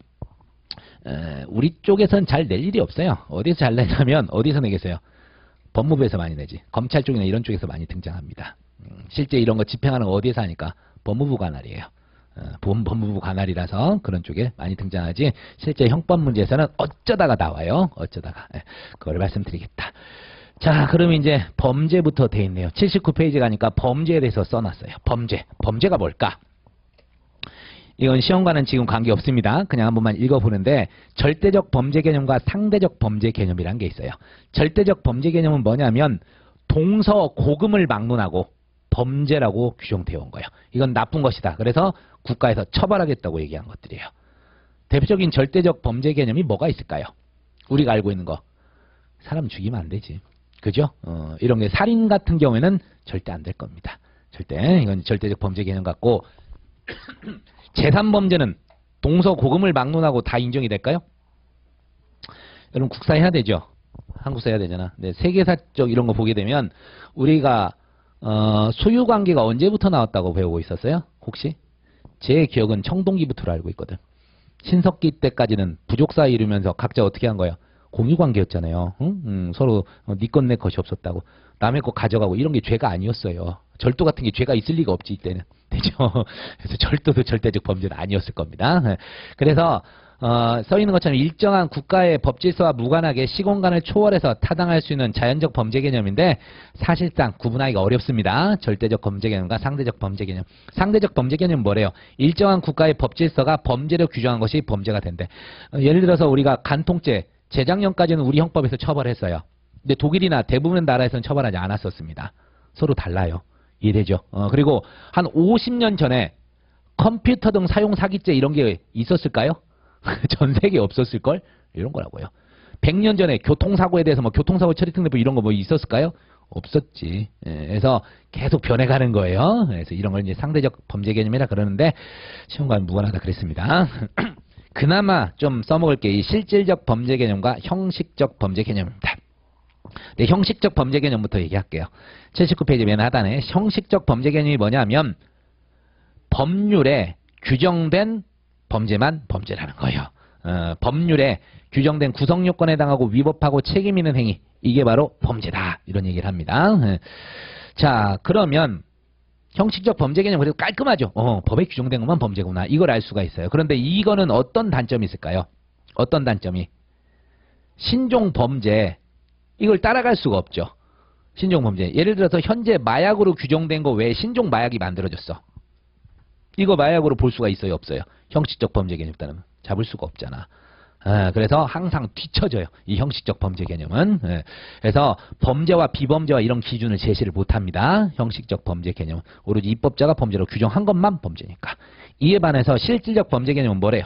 우리 쪽에선 잘 낼 일이 없어요. 어디서 잘 내냐면 어디서 내겠어요? 법무부에서 많이 내지. 검찰 쪽이나 이런 쪽에서 많이 등장합니다. 실제 이런 거 집행하는 거 어디에서 하니까? 법무부 관할이에요. 법무부 관할이라서 그런 쪽에 많이 등장하지, 실제 형법 문제에서는 어쩌다가 나와요. 어쩌다가. 그걸 말씀드리겠다. 자, 그럼 이제 범죄부터 돼 있네요. 79페이지 가니까 범죄에 대해서 써놨어요. 범죄. 범죄가 뭘까? 이건 시험과는 지금 관계없습니다. 그냥 한 번만 읽어보는데, 절대적 범죄 개념과 상대적 범죄 개념이란 게 있어요. 절대적 범죄 개념은 뭐냐면 동서 고금을 막론하고 범죄라고 규정되어 온 거예요. 이건 나쁜 것이다. 그래서 국가에서 처벌하겠다고 얘기한 것들이에요. 대표적인 절대적 범죄 개념이 뭐가 있을까요? 우리가 알고 있는 거. 사람 죽이면 안 되지. 그죠? 이런 게 살인 같은 경우에는 절대 안 될 겁니다. 절대. 이건 절대적 범죄 개념 같고, 재산범죄는 동서고금을 막론하고 다 인정이 될까요? 여러분 국사 해야 되죠. 한국사 해야 되잖아. 네, 세계사적 이런 거 보게 되면 우리가 소유관계가 언제부터 나왔다고 배우고 있었어요? 혹시? 제 기억은 청동기부터로 알고 있거든. 신석기 때까지는 부족사 이루면서 각자 어떻게 한 거예요? 공유관계였잖아요. 응? 서로 네 것 내 것이 없었다고. 남의 거 가져가고 이런 게 죄가 아니었어요. 절도 같은 게 죄가 있을 리가 없지 이때는. 되죠? 그래서 절도도 절대적 범죄는 아니었을 겁니다. 그래서 써 있는 것처럼 일정한 국가의 법질서와 무관하게 시공간을 초월해서 타당할 수 있는 자연적 범죄 개념인데 사실상 구분하기가 어렵습니다. 절대적 범죄 개념과 상대적 범죄 개념. 상대적 범죄 개념은 뭐래요? 일정한 국가의 법질서가 범죄로 규정한 것이 범죄가 된대. 예를 들어서 우리가 간통죄, 재작년까지는 우리 형법에서 처벌했어요. 근데 독일이나 대부분의 나라에서는 처벌하지 않았었습니다. 서로 달라요. 이해되죠? 그리고 한 50년 전에 컴퓨터 등 사용 사기죄 이런 게 있었을까요? 전 세계에 없었을걸? 이런 거라고요. 100년 전에 교통사고에 대해서 뭐 교통사고 처리 특례법 이런 거 뭐 있었을까요? 없었지. 그래서 계속 변해가는 거예요. 그래서 이런 걸 이제 상대적 범죄 개념이라 그러는데 시험과는 무관하다 그랬습니다. 그나마 좀 써먹을 게 이 실질적 범죄 개념과 형식적 범죄 개념입니다. 네, 형식적 범죄 개념부터 얘기할게요. 79페이지 맨 하단에 형식적 범죄 개념이 뭐냐면 법률에 규정된 범죄만 범죄라는 거예요. 법률에 규정된 구성요건에 해당하고 위법하고 책임 있는 행위 이게 바로 범죄다 이런 얘기를 합니다. 자 그러면 형식적 범죄 개념 그래도 깔끔하죠. 법에 규정된 것만 범죄구나 이걸 알 수가 있어요. 그런데 이거는 어떤 단점이 있을까요? 어떤 단점이? 신종 범죄 이걸 따라갈 수가 없죠. 신종 범죄 예를 들어서 현재 마약으로 규정된 거 외에 신종 마약이 만들어졌어. 이거 마약으로 볼 수가 있어요? 없어요? 형식적 범죄 개념 따르면 잡을 수가 없잖아. 그래서 항상 뒤쳐져요. 이 형식적 범죄 개념은. 그래서 범죄와 비범죄와 이런 기준을 제시를 못합니다. 형식적 범죄 개념은. 오로지 입법자가 범죄로 규정한 것만 범죄니까. 이에 반해서 실질적 범죄 개념은 뭐래요?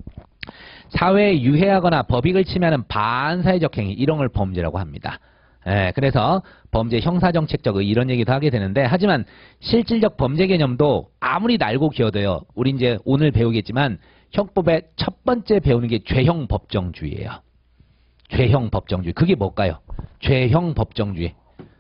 사회에 유해하거나 법익을 침해하는 반사회적 행위 이런 걸 범죄라고 합니다. 그래서 범죄 형사정책적 이런 얘기도 하게 되는데 하지만 실질적 범죄 개념도 아무리 날고 기어도요. 우리 이제 오늘 배우겠지만 형법의 첫 번째 배우는 게 죄형 법정주의예요. 죄형 법정주의. 그게 뭘까요? 죄형 법정주의.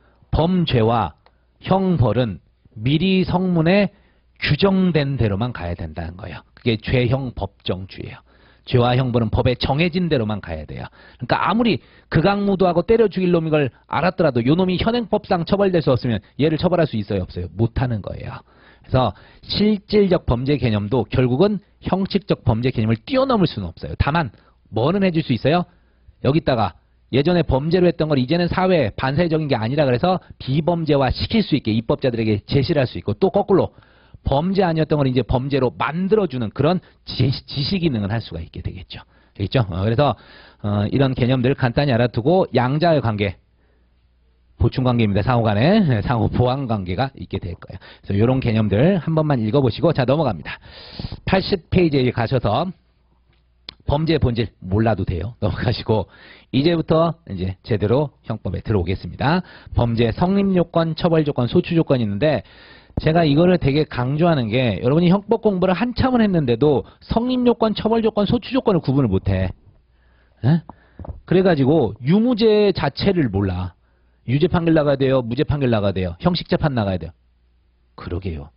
범죄와 형벌은 미리 성문에 규정된 대로만 가야 된다는 거예요. 그게 죄형 법정주의예요. 죄와 형벌은 법에 정해진 대로만 가야 돼요. 그러니까 아무리 극악무도하고 때려 죽일 놈인 걸 알았더라도 요 놈이 현행법상 처벌될 수 없으면 얘를 처벌할 수 있어요? 없어요? 못하는 거예요. 그래서 실질적 범죄 개념도 결국은 형식적 범죄 개념을 뛰어넘을 수는 없어요. 다만 뭐는 해줄 수 있어요? 여기다가 예전에 범죄로 했던 걸 이제는 사회 반사회적인 게 아니라 그래서 비범죄화 시킬 수 있게 입법자들에게 제시를 할 수 있고 또 거꾸로 범죄 아니었던 걸 이제 범죄로 만들어주는 그런 지시 기능을 할 수가 있게 되겠죠. 되겠죠? 그래서 이런 개념들을 간단히 알아두고 양자의 관계, 보충관계입니다. 상호간에 상호 보완관계가 있게 될 거예요. 그래서 이런 개념들 한 번만 읽어보시고 자 넘어갑니다. 80페이지에 가셔서 범죄의 본질 몰라도 돼요. 넘어가시고 이제부터 이제 제대로 형법에 들어오겠습니다. 범죄 성립요건, 처벌조건, 소추조건이 있는데 제가 이거를 되게 강조하는 게 여러분이 형법 공부를 한참을 했는데도 성립요건, 처벌조건, 소추조건을 구분을 못해. 에? 그래가지고 유무죄 자체를 몰라. 유죄 판결 나가야 돼요? 무죄 판결 나가야 돼요? 형식 재판 나가야 돼요? 그러게요.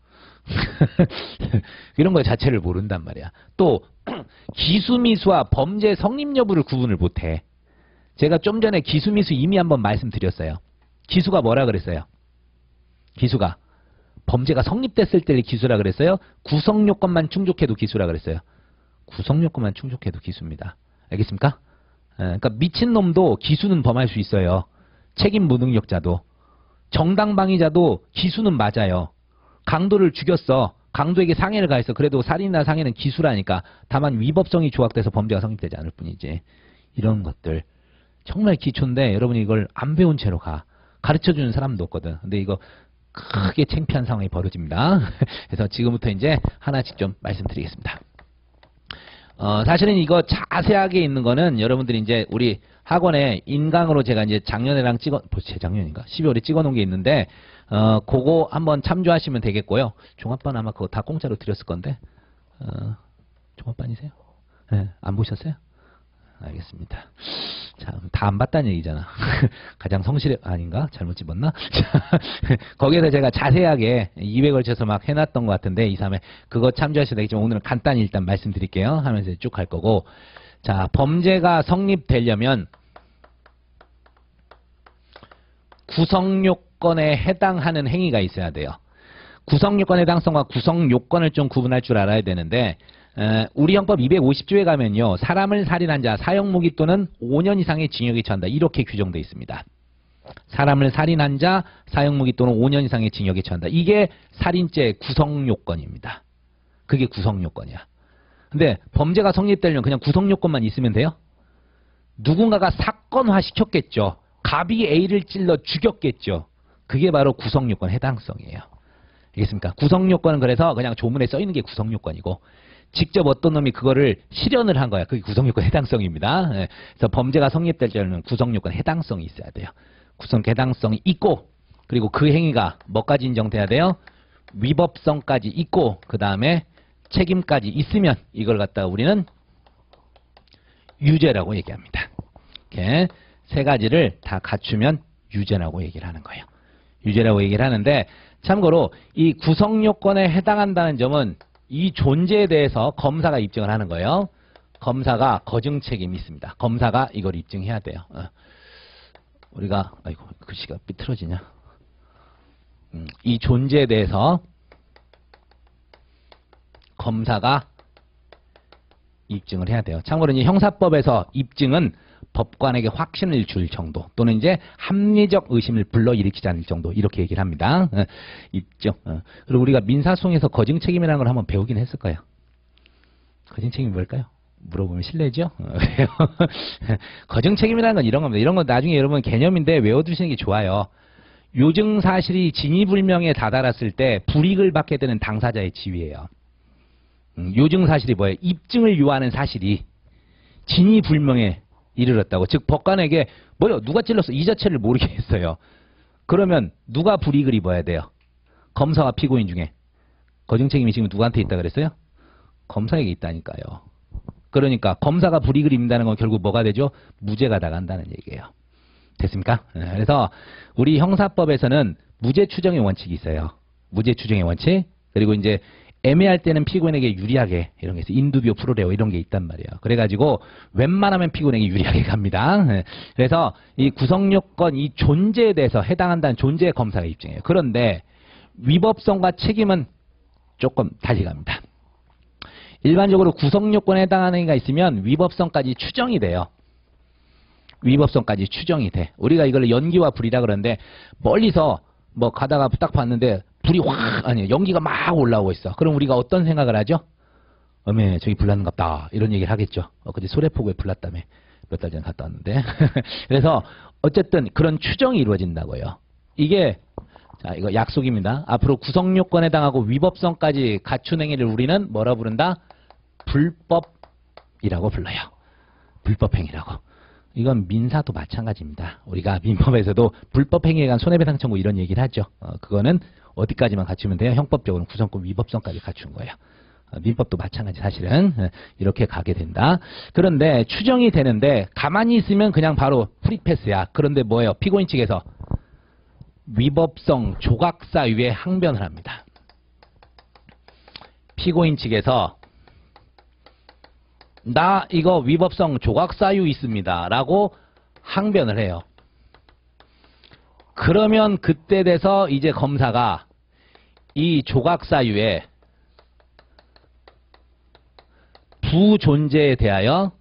이런 거 자체를 모른단 말이야. 또 기수미수와 범죄 성립 여부를 구분을 못해. 제가 좀 전에 기수미수 이미 한번 말씀드렸어요. 기수가 뭐라 그랬어요? 기수가 범죄가 성립됐을 때 기수라 그랬어요? 구성요건만 충족해도 기수라 그랬어요? 구성요건만 충족해도 기수입니다. 알겠습니까? 그러니까 미친놈도 기수는 범할 수 있어요. 책임 무능력자도. 정당방위자도 기수는 맞아요. 강도를 죽였어. 강도에게 상해를 가했어. 그래도 살인이나 상해는 기수라니까. 다만 위법성이 조각돼서 범죄가 성립되지 않을 뿐이지. 이런 것들. 정말 기초인데 여러분이 이걸 안 배운 채로 가. 가르쳐주는 사람도 없거든. 근데 이거 크게 창피한 상황이 벌어집니다. 그래서 지금부터 이제 하나씩 좀 말씀드리겠습니다. 사실은 이거 자세하게 있는 거는 여러분들이 이제 우리 학원에 인강으로 제가 이제 작년에랑 재작년인가? 12월에 찍어 놓은 게 있는데, 그거 한번 참조하시면 되겠고요. 종합반 아마 그거 다 공짜로 드렸을 건데, 종합반이세요? 네, 안 보셨어요? 알겠습니다. 자, 다 안 봤다는 얘기잖아. 가장 성실해, 아닌가? 잘못 집었나? 자, 거기에서 제가 자세하게 200 걸쳐서 막 해놨던 것 같은데, 2, 3회. 그거 참조하셔도 되겠지만, 오늘은 간단히 일단 말씀드릴게요. 하면서 쭉 갈 거고. 자, 범죄가 성립되려면, 구성요건에 해당하는 행위가 있어야 돼요. 구성요건 해당성과 구성요건을 좀 구분할 줄 알아야 되는데, 우리 형법 250조에 가면요, 사람을 살인한 자, 사형무기 또는 5년 이상의 징역에 처한다. 이렇게 규정되어 있습니다. 사람을 살인한 자, 사형무기 또는 5년 이상의 징역에 처한다. 이게 살인죄 구성요건입니다. 그게 구성요건이야. 근데 범죄가 성립되려면 그냥 구성요건만 있으면 돼요? 누군가가 사건화 시켰겠죠. 갑이 A를 찔러 죽였겠죠. 그게 바로 구성요건 해당성이에요. 알겠습니까? 구성요건은 그래서 그냥 조문에 써있는 게 구성요건이고, 직접 어떤 놈이 그거를 실현을 한 거야. 그게 구성요건 해당성입니다. 그래서 범죄가 성립될 때는 구성요건 해당성이 있어야 돼요. 구성 해당성이 있고, 그리고 그 행위가 뭐까지 인정돼야 돼요? 위법성까지 있고, 그 다음에 책임까지 있으면 이걸 갖다가 우리는 유죄라고 얘기합니다. 이렇게 세 가지를 다 갖추면 유죄라고 얘기를 하는 거예요. 유죄라고 얘기를 하는데, 참고로 이 구성요건에 해당한다는 점은 이 존재에 대해서 검사가 입증을 하는 거예요. 검사가 거증 책임이 있습니다. 검사가 이걸 입증해야 돼요. 우리가 아이고 글씨가 삐뚤어지냐. 이 존재에 대해서 검사가 입증을 해야 돼요. 참고로 이제 형사법에서 입증은 법관에게 확신을 줄 정도 또는 이제 합리적 의심을 불러일으키지 않을 정도 이렇게 얘기를 합니다. 입증. 그리고 우리가 민사소송에서 거증 책임이라는 걸 한번 배우긴 했을 거예요. 거증 책임이 뭘까요? 물어보면 실례죠. 거증 책임이라는 건 이런 겁니다. 이런 건 나중에 여러분 개념인데 외워두시는 게 좋아요. 요증 사실이 진위불명에 다다랐을 때 불이익을 받게 되는 당사자의 지위예요. 요증 사실이 뭐예요? 입증을 요하는 사실이 진위불명에 이르렀다고. 즉 법관에게 뭐요? 누가 찔렀어? 이 자체를 모르겠어요. 그러면 누가 불이익을 입어야 돼요? 검사와 피고인 중에. 거증 책임이 지금 누구한테 있다 그랬어요? 검사에게 있다니까요. 그러니까 검사가 불이익을 입는다는 건 결국 뭐가 되죠? 무죄가 나간다는 얘기예요. 됐습니까? 그래서 우리 형사법에서는 무죄 추정의 원칙이 있어요. 무죄 추정의 원칙. 그리고 이제 애매할 때는 피고인에게 유리하게 이런 게 있어요. 인두비오 프로레오 이런 게 있단 말이에요. 그래가지고 웬만하면 피고인에게 유리하게 갑니다. 그래서 이 구성요건 이 존재에 대해서 해당한다는 존재의 검사가 입증해요. 그런데 위법성과 책임은 조금 달리 갑니다. 일반적으로 구성요건에 해당하는 행위가 있으면 위법성까지 추정이 돼요. 위법성까지 추정이 돼. 우리가 이걸 연기와 불이라 그러는데 멀리서 뭐 가다가 딱 봤는데 불이 확 아니 연기가 막 올라오고 있어. 그럼 우리가 어떤 생각을 하죠? 어메 저기 불 났는갑다 이런 얘기를 하겠죠. 그때 소래포구에 불 났다며 몇 달 전에 갔다 왔는데. 그래서 어쨌든 그런 추정이 이루어진다고요. 이게 자 이거 약속입니다. 앞으로 구성요건에 해당하고 위법성까지 갖춘 행위를 우리는 뭐라 부른다? 불법이라고 불러요. 불법행위라고. 이건 민사도 마찬가지입니다. 우리가 민법에서도 불법행위에 관한 손해배상 청구 이런 얘기를 하죠. 그거는 어디까지만 갖추면 돼요? 형법적으로는 구성권 위법성까지 갖춘 거예요. 민법도 마찬가지 사실은 이렇게 가게 된다. 그런데 추정이 되는데 가만히 있으면 그냥 바로 프리패스야. 그런데 뭐예요? 피고인 측에서 위법성 조각사유에 항변을 합니다. 피고인 측에서 나 이거 위법성 조각사유 있습니다. 라고 항변을 해요. 그러면 그때 돼서 이제 검사가 이 조각사유의 부존재에 대하여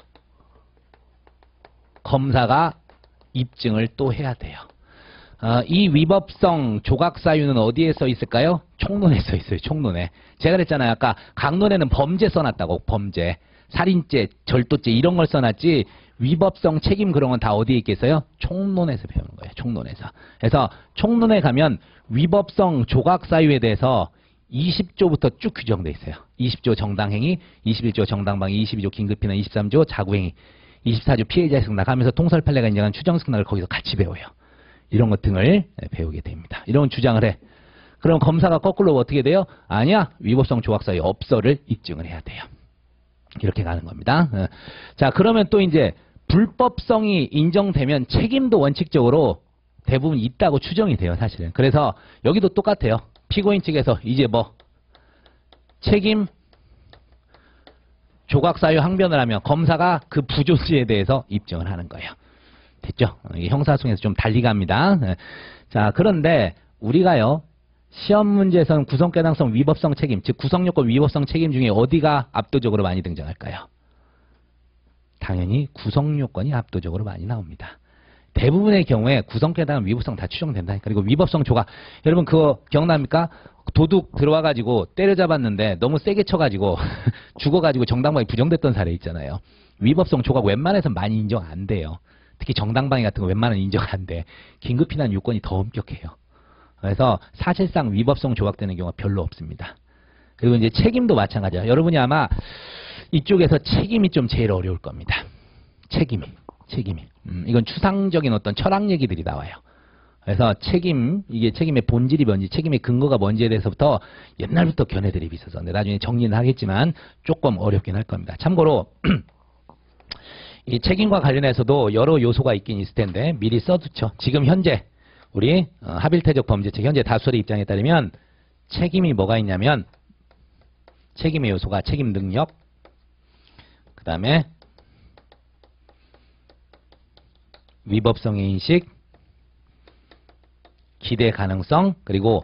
검사가 입증을 또 해야 돼요. 이 위법성 조각사유는 어디에 써 있을까요? 총론에 써 있어요. 총론에. 제가 그랬잖아요. 아까 강론에는 범죄 써놨다고. 범죄. 살인죄, 절도죄 이런 걸 써놨지 위법성 책임 그런 건 다 어디에 있겠어요? 총론에서 배우는 거예요. 총론에서. 그래서 총론에 가면 위법성 조각사유에 대해서 20조부터 쭉 규정돼 있어요. 20조 정당행위, 21조 정당방위, 22조 긴급피난, 23조 자구행위, 24조 피해자의 승낙 하면서 통설판례가 인정한 추정승낙을 거기서 같이 배워요. 이런 것 등을 배우게 됩니다. 이런 주장을 해. 그럼 검사가 거꾸로 어떻게 돼요? 아니야. 위법성 조각사유 없어를 입증을 해야 돼요. 이렇게 가는 겁니다. 자, 그러면 또 이제 불법성이 인정되면 책임도 원칙적으로 대부분 있다고 추정이 돼요, 사실은. 그래서 여기도 똑같아요. 피고인 측에서 이제 뭐 책임 조각 사유 항변을 하면 검사가 그 부존재에 대해서 입증을 하는 거예요. 됐죠? 이게 형사소송에서 좀 달리 갑니다. 자, 그런데 우리가요, 시험 문제에서는 구성깨당성 위법성 책임, 즉 구성요건 위법성 책임 중에 어디가 압도적으로 많이 등장할까요? 당연히 구성요건이 압도적으로 많이 나옵니다. 대부분의 경우에 구성깨당은 위법성 다 추정된다. 그리고 위법성 조각, 여러분 그거 기억납니까? 도둑 들어와가지고 때려잡았는데 너무 세게 쳐가지고 죽어가지고 정당방위 부정됐던 사례 있잖아요. 위법성 조각 웬만해서 많이 인정 안 돼요. 특히 정당방위 같은 거 웬만하면 인정 안 돼. 긴급피난 요건이 더 엄격해요. 그래서 사실상 위법성 조각되는 경우가 별로 없습니다. 그리고 이제 책임도 마찬가지야. 여러분이 아마 이쪽에서 책임이 좀 제일 어려울 겁니다. 책임이. 이건 추상적인 어떤 철학 얘기들이 나와요. 그래서 책임, 이게 책임의 본질이 뭔지, 책임의 근거가 뭔지에 대해서부터 옛날부터 견해들이 있어서 나중에 정리는 하겠지만 조금 어렵긴 할 겁니다. 참고로 이 책임과 관련해서도 여러 요소가 있긴 있을 텐데 미리 써두죠. 지금 현재 우리 하빌태적 범죄책 현재 다수의 입장에 따르면 책임이 뭐가 있냐면 책임의 요소가 책임 능력, 그 다음에 위법성의 인식, 기대 가능성, 그리고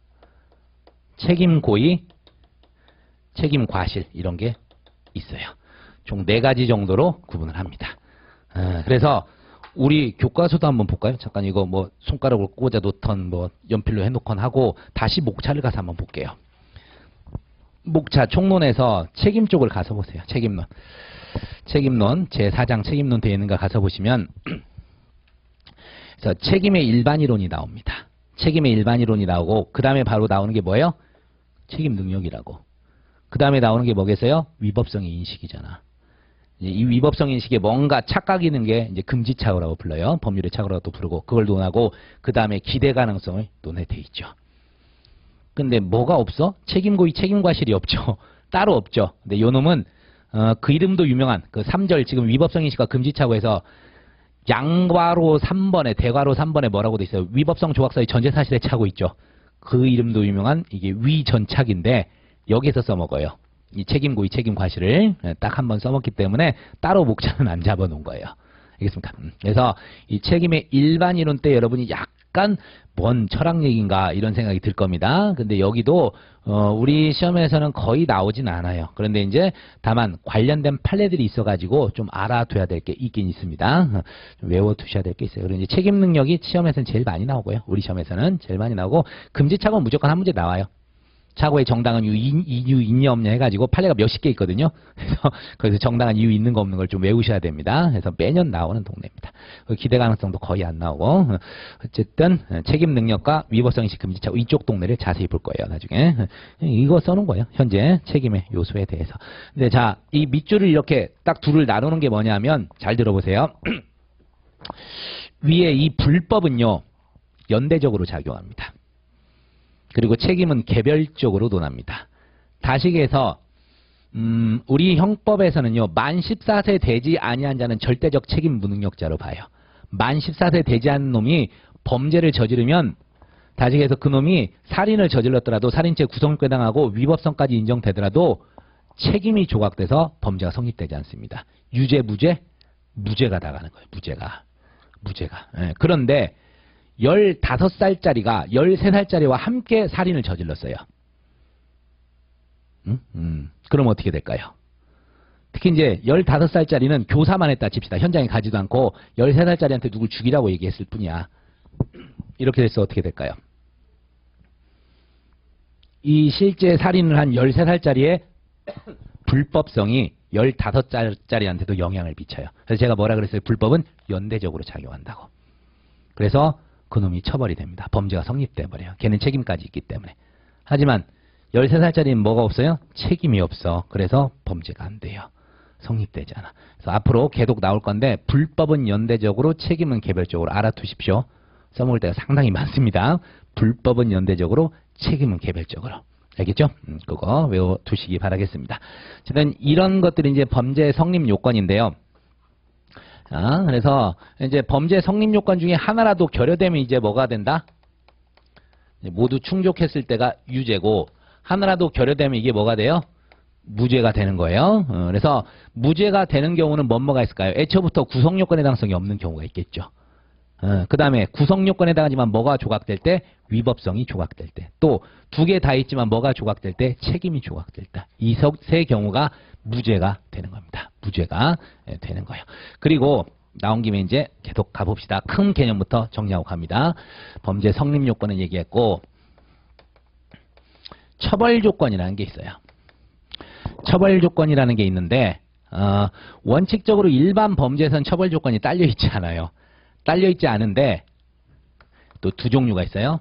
책임 고의, 책임 과실 이런 게 있어요. 총 4가지 정도로 구분을 합니다. 그래서 우리 교과서도 한번 볼까요? 잠깐 이거 뭐 손가락으로 꽂아 놓던 뭐 연필로 해놓건 하고 다시 목차를 가서 한번 볼게요. 목차 총론에서 책임 쪽을 가서 보세요. 책임론 제4장 책임론 되어 있는가 가서 보시면 그래서 책임의 일반이론이 나옵니다. 책임의 일반이론이 나오고 그 다음에 바로 나오는 게 뭐예요? 책임 능력이라고. 그 다음에 나오는 게 뭐겠어요? 위법성의 인식이잖아. 이 위법성 인식에 뭔가 착각이 있는 게 이제 금지착오라고 불러요. 법률의 착오라고도 부르고 그걸 논하고 그 다음에 기대 가능성을 논해돼 있죠. 근데 뭐가 없어? 책임고의 책임과실이 없죠. 따로 없죠. 근데 요 놈은 그 이름도 유명한 그 3절 지금 위법성 인식과 금지착오에서 양괄호 3번에 대괄호 3번에 뭐라고 돼 있어요? 위법성 조각사의 전제사실에 차고 있죠. 그 이름도 유명한 이게 위전착인데 여기에서 써먹어요. 이 책임고의 책임과실을 딱 한 번 써먹기 때문에 따로 목차는 안 잡아놓은 거예요. 알겠습니까? 그래서 이 책임의 일반 이론 때 여러분이 약간 뭔 철학 얘기인가 이런 생각이 들 겁니다. 근데 여기도 우리 시험에서는 거의 나오진 않아요. 그런데 이제 다만 관련된 판례들이 있어가지고 좀 알아둬야 될 게 있긴 있습니다. 좀 외워두셔야 될 게 있어요. 그리고 이제 책임 능력이 시험에서는 제일 많이 나오고요. 우리 시험에서는 제일 많이 나오고 금지착오는 무조건 한 문제 나와요. 착오의 정당한 이유 있냐 없냐 해가지고 판례가 몇십 개 있거든요. 그래서 정당한 이유 있는 거 없는 걸 좀 외우셔야 됩니다. 그래서 매년 나오는 동네입니다. 기대 가능성도 거의 안 나오고 어쨌든 책임 능력과 위법성 인식 금지 착오 이쪽 동네를 자세히 볼 거예요. 나중에 이거 써놓은 거예요. 현재 책임의 요소에 대해서. 근데 자, 이 밑줄을 이렇게 딱 둘을 나누는 게 뭐냐면 잘 들어보세요. 위에 이 불법은요 연대적으로 작용합니다. 그리고 책임은 개별적으로 논합니다. 다시해서 우리 형법에서는요. 만 14세 되지 아니한 자는 절대적 책임 무능력자로 봐요. 만 14세 되지 않은 놈이 범죄를 저지르면 다시해서 그 놈이 살인을 저질렀더라도 살인죄 구성죄당하고 위법성까지 인정되더라도 책임이 조각돼서 범죄가 성립되지 않습니다. 유죄, 무죄가 나가는 거예요. 무죄가. 예. 그런데 15살짜리가 13살짜리와 함께 살인을 저질렀어요. 그럼 어떻게 될까요? 특히 이제 15살짜리는 교사만 했다 칩시다. 현장에 가지도 않고 13살짜리한테 누굴 죽이라고 얘기했을 뿐이야. 이렇게 돼서 어떻게 될까요? 이 실제 살인을 한 13살짜리의 불법성이 15살짜리한테도 영향을 미쳐요. 그래서 제가 뭐라 그랬어요? 불법은 연대적으로 작용한다고. 그래서 그놈이 처벌이 됩니다. 범죄가 성립돼 버려요. 걔는 책임까지 있기 때문에. 하지만 13살짜리는 뭐가 없어요? 책임이 없어. 그래서 범죄가 안 돼요. 성립되지 않아. 그래서 앞으로 계속 나올 건데 불법은 연대적으로 책임은 개별적으로 알아두십시오. 써먹을 때가 상당히 많습니다. 불법은 연대적으로 책임은 개별적으로. 알겠죠? 그거 외워두시기 바라겠습니다. 어쨌든 이런 것들이 이제 범죄 성립 요건인데요. 그래서 이제 범죄 성립 요건 중에 하나라도 결여되면 이제 뭐가 된다? 모두 충족했을 때가 유죄고, 하나라도 결여되면 이게 뭐가 돼요? 무죄가 되는 거예요. 그래서 무죄가 되는 경우는 뭐가 있을까요? 애초부터 구성요건 해당성이 없는 경우가 있겠죠. 그 다음에 구성요건에 해당하지만 뭐가 조각될 때? 위법성이 조각될 때. 또 두 개 다 있지만 뭐가 조각될 때? 책임이 조각될 때. 이 세 경우가 무죄가 되는 겁니다. 무죄가 되는 거예요. 그리고 나온 김에 이제 계속 가봅시다. 큰 개념부터 정리하고 갑니다. 범죄 성립 요건은 얘기했고, 처벌 조건이라는 게 있어요. 처벌 조건이라는 게 있는데, 원칙적으로 일반 범죄에서는 처벌 조건이 딸려 있지 않아요. 딸려 있지 않은데 또 두 종류가 있어요.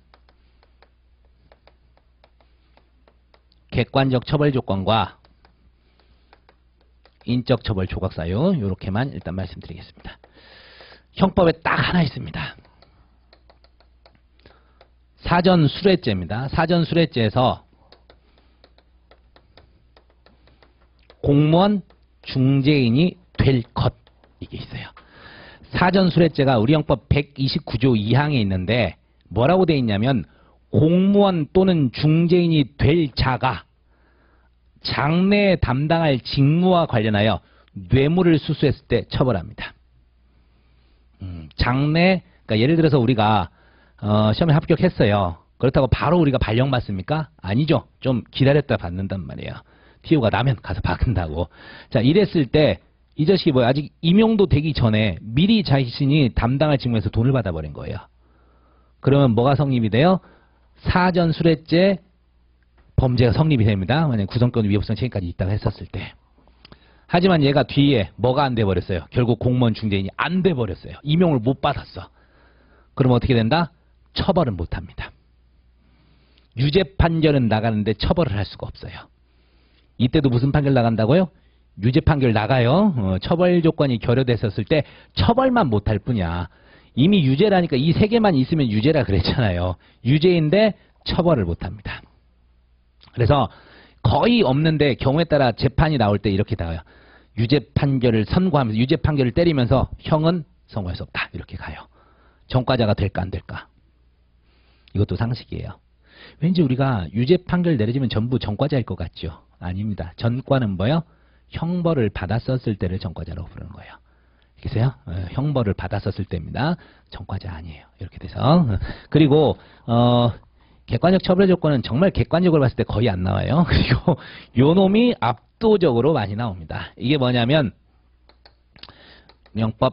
객관적 처벌 조건과 인적 처벌 조각 사유, 이렇게만 일단 말씀드리겠습니다. 형법에 딱 하나 있습니다. 사전 수뢰죄입니다. 사전 수뢰죄에서 공무원 중재인이 될 것, 이게 있어요. 사전 수뢰죄가 우리 형법 129조 2항에 있는데 뭐라고 돼 있냐면, 공무원 또는 중재인이 될 자가 장래에 담당할 직무와 관련하여 뇌물을 수수했을 때 처벌합니다. 장래, 그러니까 예를 들어서 우리가 시험에 합격했어요. 그렇다고 바로 우리가 발령 받습니까? 아니죠. 좀 기다렸다 받는단 말이에요. TO가 나면 가서 받는다고. 자, 이랬을 때 이 자식이 뭐야? 아직 임용도 되기 전에 미리 자신이 담당할 직무에서 돈을 받아버린 거예요. 그러면 뭐가 성립이 돼요? 사전 수뢰죄 범죄가 성립이 됩니다. 만약에 구성권 위법성 책임까지 있다고 했었을 때. 하지만 얘가 뒤에 뭐가 안 돼버렸어요? 결국 공무원 중재인이 안 돼버렸어요. 임용을 못 받았어. 그럼 어떻게 된다? 처벌은 못합니다. 유죄 판결은 나가는데 처벌을 할 수가 없어요. 이때도 무슨 판결 나간다고요? 유죄 판결 나가요. 처벌 조건이 결여됐었을 때 처벌만 못할 뿐이야. 이미 유죄라니까 이 세 개만 있으면 유죄라 그랬잖아요. 유죄인데 처벌을 못합니다. 그래서 거의 없는데 경우에 따라 재판이 나올 때 이렇게 나와요. 유죄 판결을 선고하면서 유죄 판결을 때리면서 형은 선고할 수 없다. 이렇게 가요. 전과자가 될까 안 될까? 이것도 상식이에요. 왠지 우리가 유죄 판결 내려지면 전부 전과자일 것 같죠? 아닙니다. 전과는 뭐요? 형벌을 받았었을 때를 전과자라고 부르는 거예요. 알겠어요? 형벌을 받았었을 때입니다. 전과자 아니에요. 이렇게 돼서. 그리고 객관적 처벌 조건은 정말 객관적으로 봤을 때 거의 안 나와요. 그리고 요 놈이 압도적으로 많이 나옵니다. 이게 뭐냐면 형법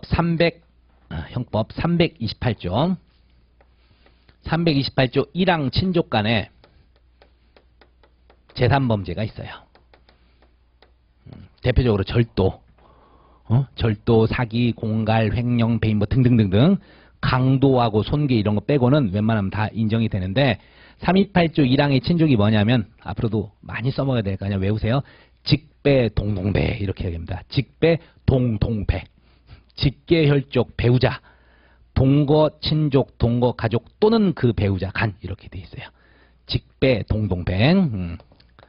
328조 1항 친족간에 제3범죄가 있어요. 대표적으로 절도, 절도, 사기, 공갈, 횡령, 배임 뭐 등등등등, 강도하고 손괴 이런 거 빼고는 웬만하면 다 인정이 되는데, 328조 1항의 친족이 뭐냐면 앞으로도 많이 써먹어야 될 거 아니야. 외우세요. 직배, 동동배 이렇게 얘기합니다. 직배, 동동배. 직계혈족, 배우자, 동거, 친족, 동거, 가족 또는 그 배우자, 간 이렇게 돼 있어요. 직배, 동동배.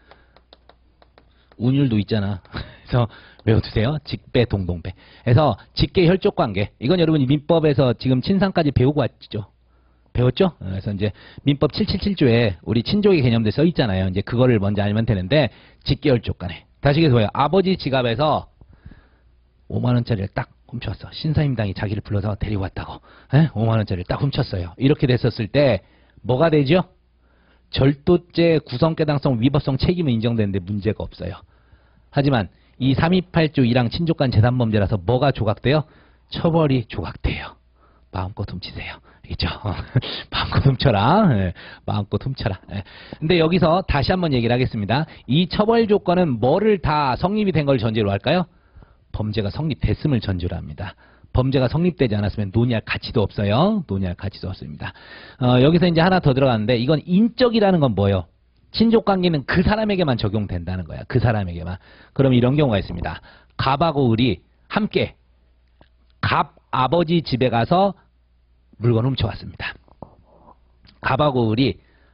운율도 있잖아. 그래서 외워두세요. 직배, 동동배. 그래서 직계 혈족 관계. 이건 여러분이 민법에서 지금 친상까지 배우고 왔죠. 배웠죠? 그래서 이제 민법 777조에 우리 친족의 개념들 써 있잖아요. 이제 그거를 먼저 알면 되는데, 직계 혈족 간에. 다시 얘기해서 뭐예요? 아버지 지갑에서 5만원짜리를 딱 훔쳤어. 신사임당이 자기를 불러서 데리고 왔다고. 5만원짜리를 딱 훔쳤어요. 이렇게 됐었을 때 뭐가 되죠? 절도죄 구성괴당성 위법성 책임은 인정되는데 문제가 없어요. 하지만 이 328조 1항 친족간 제3범죄라서 뭐가 조각돼요? 처벌이 조각돼요. 마음껏 훔치세요. 알겠죠? 마음껏 훔쳐라. 네, 마음껏 훔쳐라. 네. 근데 여기서 다시 한번 얘기를 하겠습니다. 이 처벌 조건은 뭐를 다 성립이 된 걸 전제로 할까요? 범죄가 성립됐음을 전제로 합니다. 범죄가 성립되지 않았으면 논의할 가치도 없어요. 논의할 가치도 없습니다. 여기서 이제 하나 더 들어가는데, 이건 인적이라는 건 뭐예요? 친족관계는 그 사람에게만 적용된다는 거야. 그 사람에게만. 그럼 이런 경우가 있습니다. 갑하고 을이 함께 갑 아버지 집에 가서 물건 훔쳐왔습니다. 갑하고 을이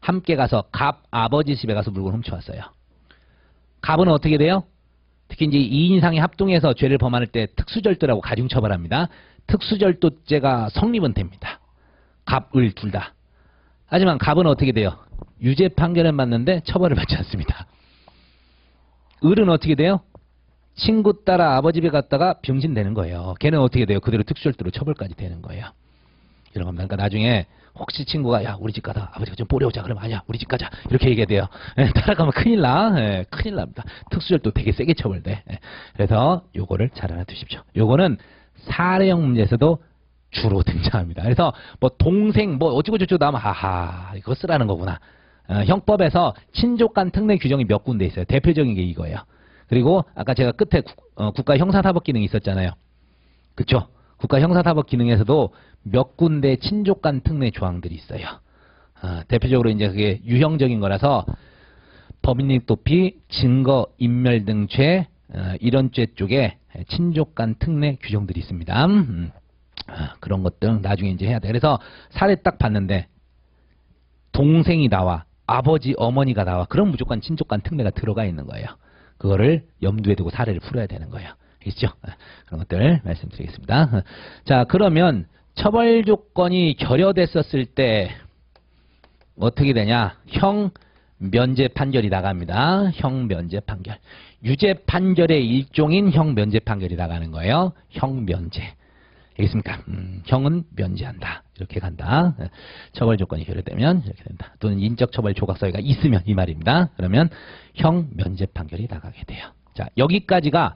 함께 가서 갑 아버지 집에 가서 물건을 훔쳐왔어요. 갑은 어떻게 돼요? 특히 이제 2인 이상이 합동해서 죄를 범할 때 특수절도라고 가중처벌합니다. 특수절도죄가 성립은 됩니다. 갑, 을 둘 다. 하지만 갑은 어떻게 돼요? 유죄 판결은 받는데 처벌을 받지 않습니다. 을은 어떻게 돼요? 친구 따라 아버지 집에 갔다가 병신되는 거예요. 걔는 어떻게 돼요? 그대로 특수절도로 처벌까지 되는 거예요. 이런 겁니다. 그러니까 나중에 혹시 친구가 야 우리 집 가다 아버지가 좀 보려오자 그러면 아니야 우리 집 가자 이렇게 얘기해야 돼요. 따라가면 큰일 나. 큰일 납니다. 특수절도 되게 세게 처벌돼. 그래서 요거를 잘 알아두십시오. 요거는 사례형 문제에서도 주로 등장합니다. 그래서 뭐 동생 뭐 어쩌고저쩌고 나오면 하하 이거 쓰라는 거구나. 형법에서 친족간 특례 규정이 몇 군데 있어요. 대표적인 게 이거예요. 그리고 아까 제가 끝에 국가 형사사법 기능이 있었잖아요. 그쵸? 국가 형사사법 기능에서도 몇 군데 친족간 특례 조항들이 있어요. 대표적으로 이제 그게 유형적인 거라서 법인익 도피, 증거 인멸 등 죄, 이런 죄 쪽에 친족간 특례 규정들이 있습니다. 그런 것들 나중에 이제 해야 돼. 그래서 사례 딱 봤는데 동생이 나와, 아버지, 어머니가 나와. 그럼 무조건 친족간 특례가 들어가 있는 거예요. 그거를 염두에 두고 사례를 풀어야 되는 거예요. 있죠? 그런 것들 말씀드리겠습니다. 자, 그러면 처벌 조건이 결여됐었을 때 어떻게 되냐? 형 면제 판결이 나갑니다. 형 면제 판결. 유죄 판결의 일종인 형 면제 판결이 나가는 거예요. 형 면제. 알겠습니까? 형은 면제한다. 이렇게 간다. 처벌 조건이 결여되면 이렇게 된다. 또는 인적 처벌 조각 사유가 있으면 이 말입니다. 그러면 형 면제 판결이 나가게 돼요. 자, 여기까지가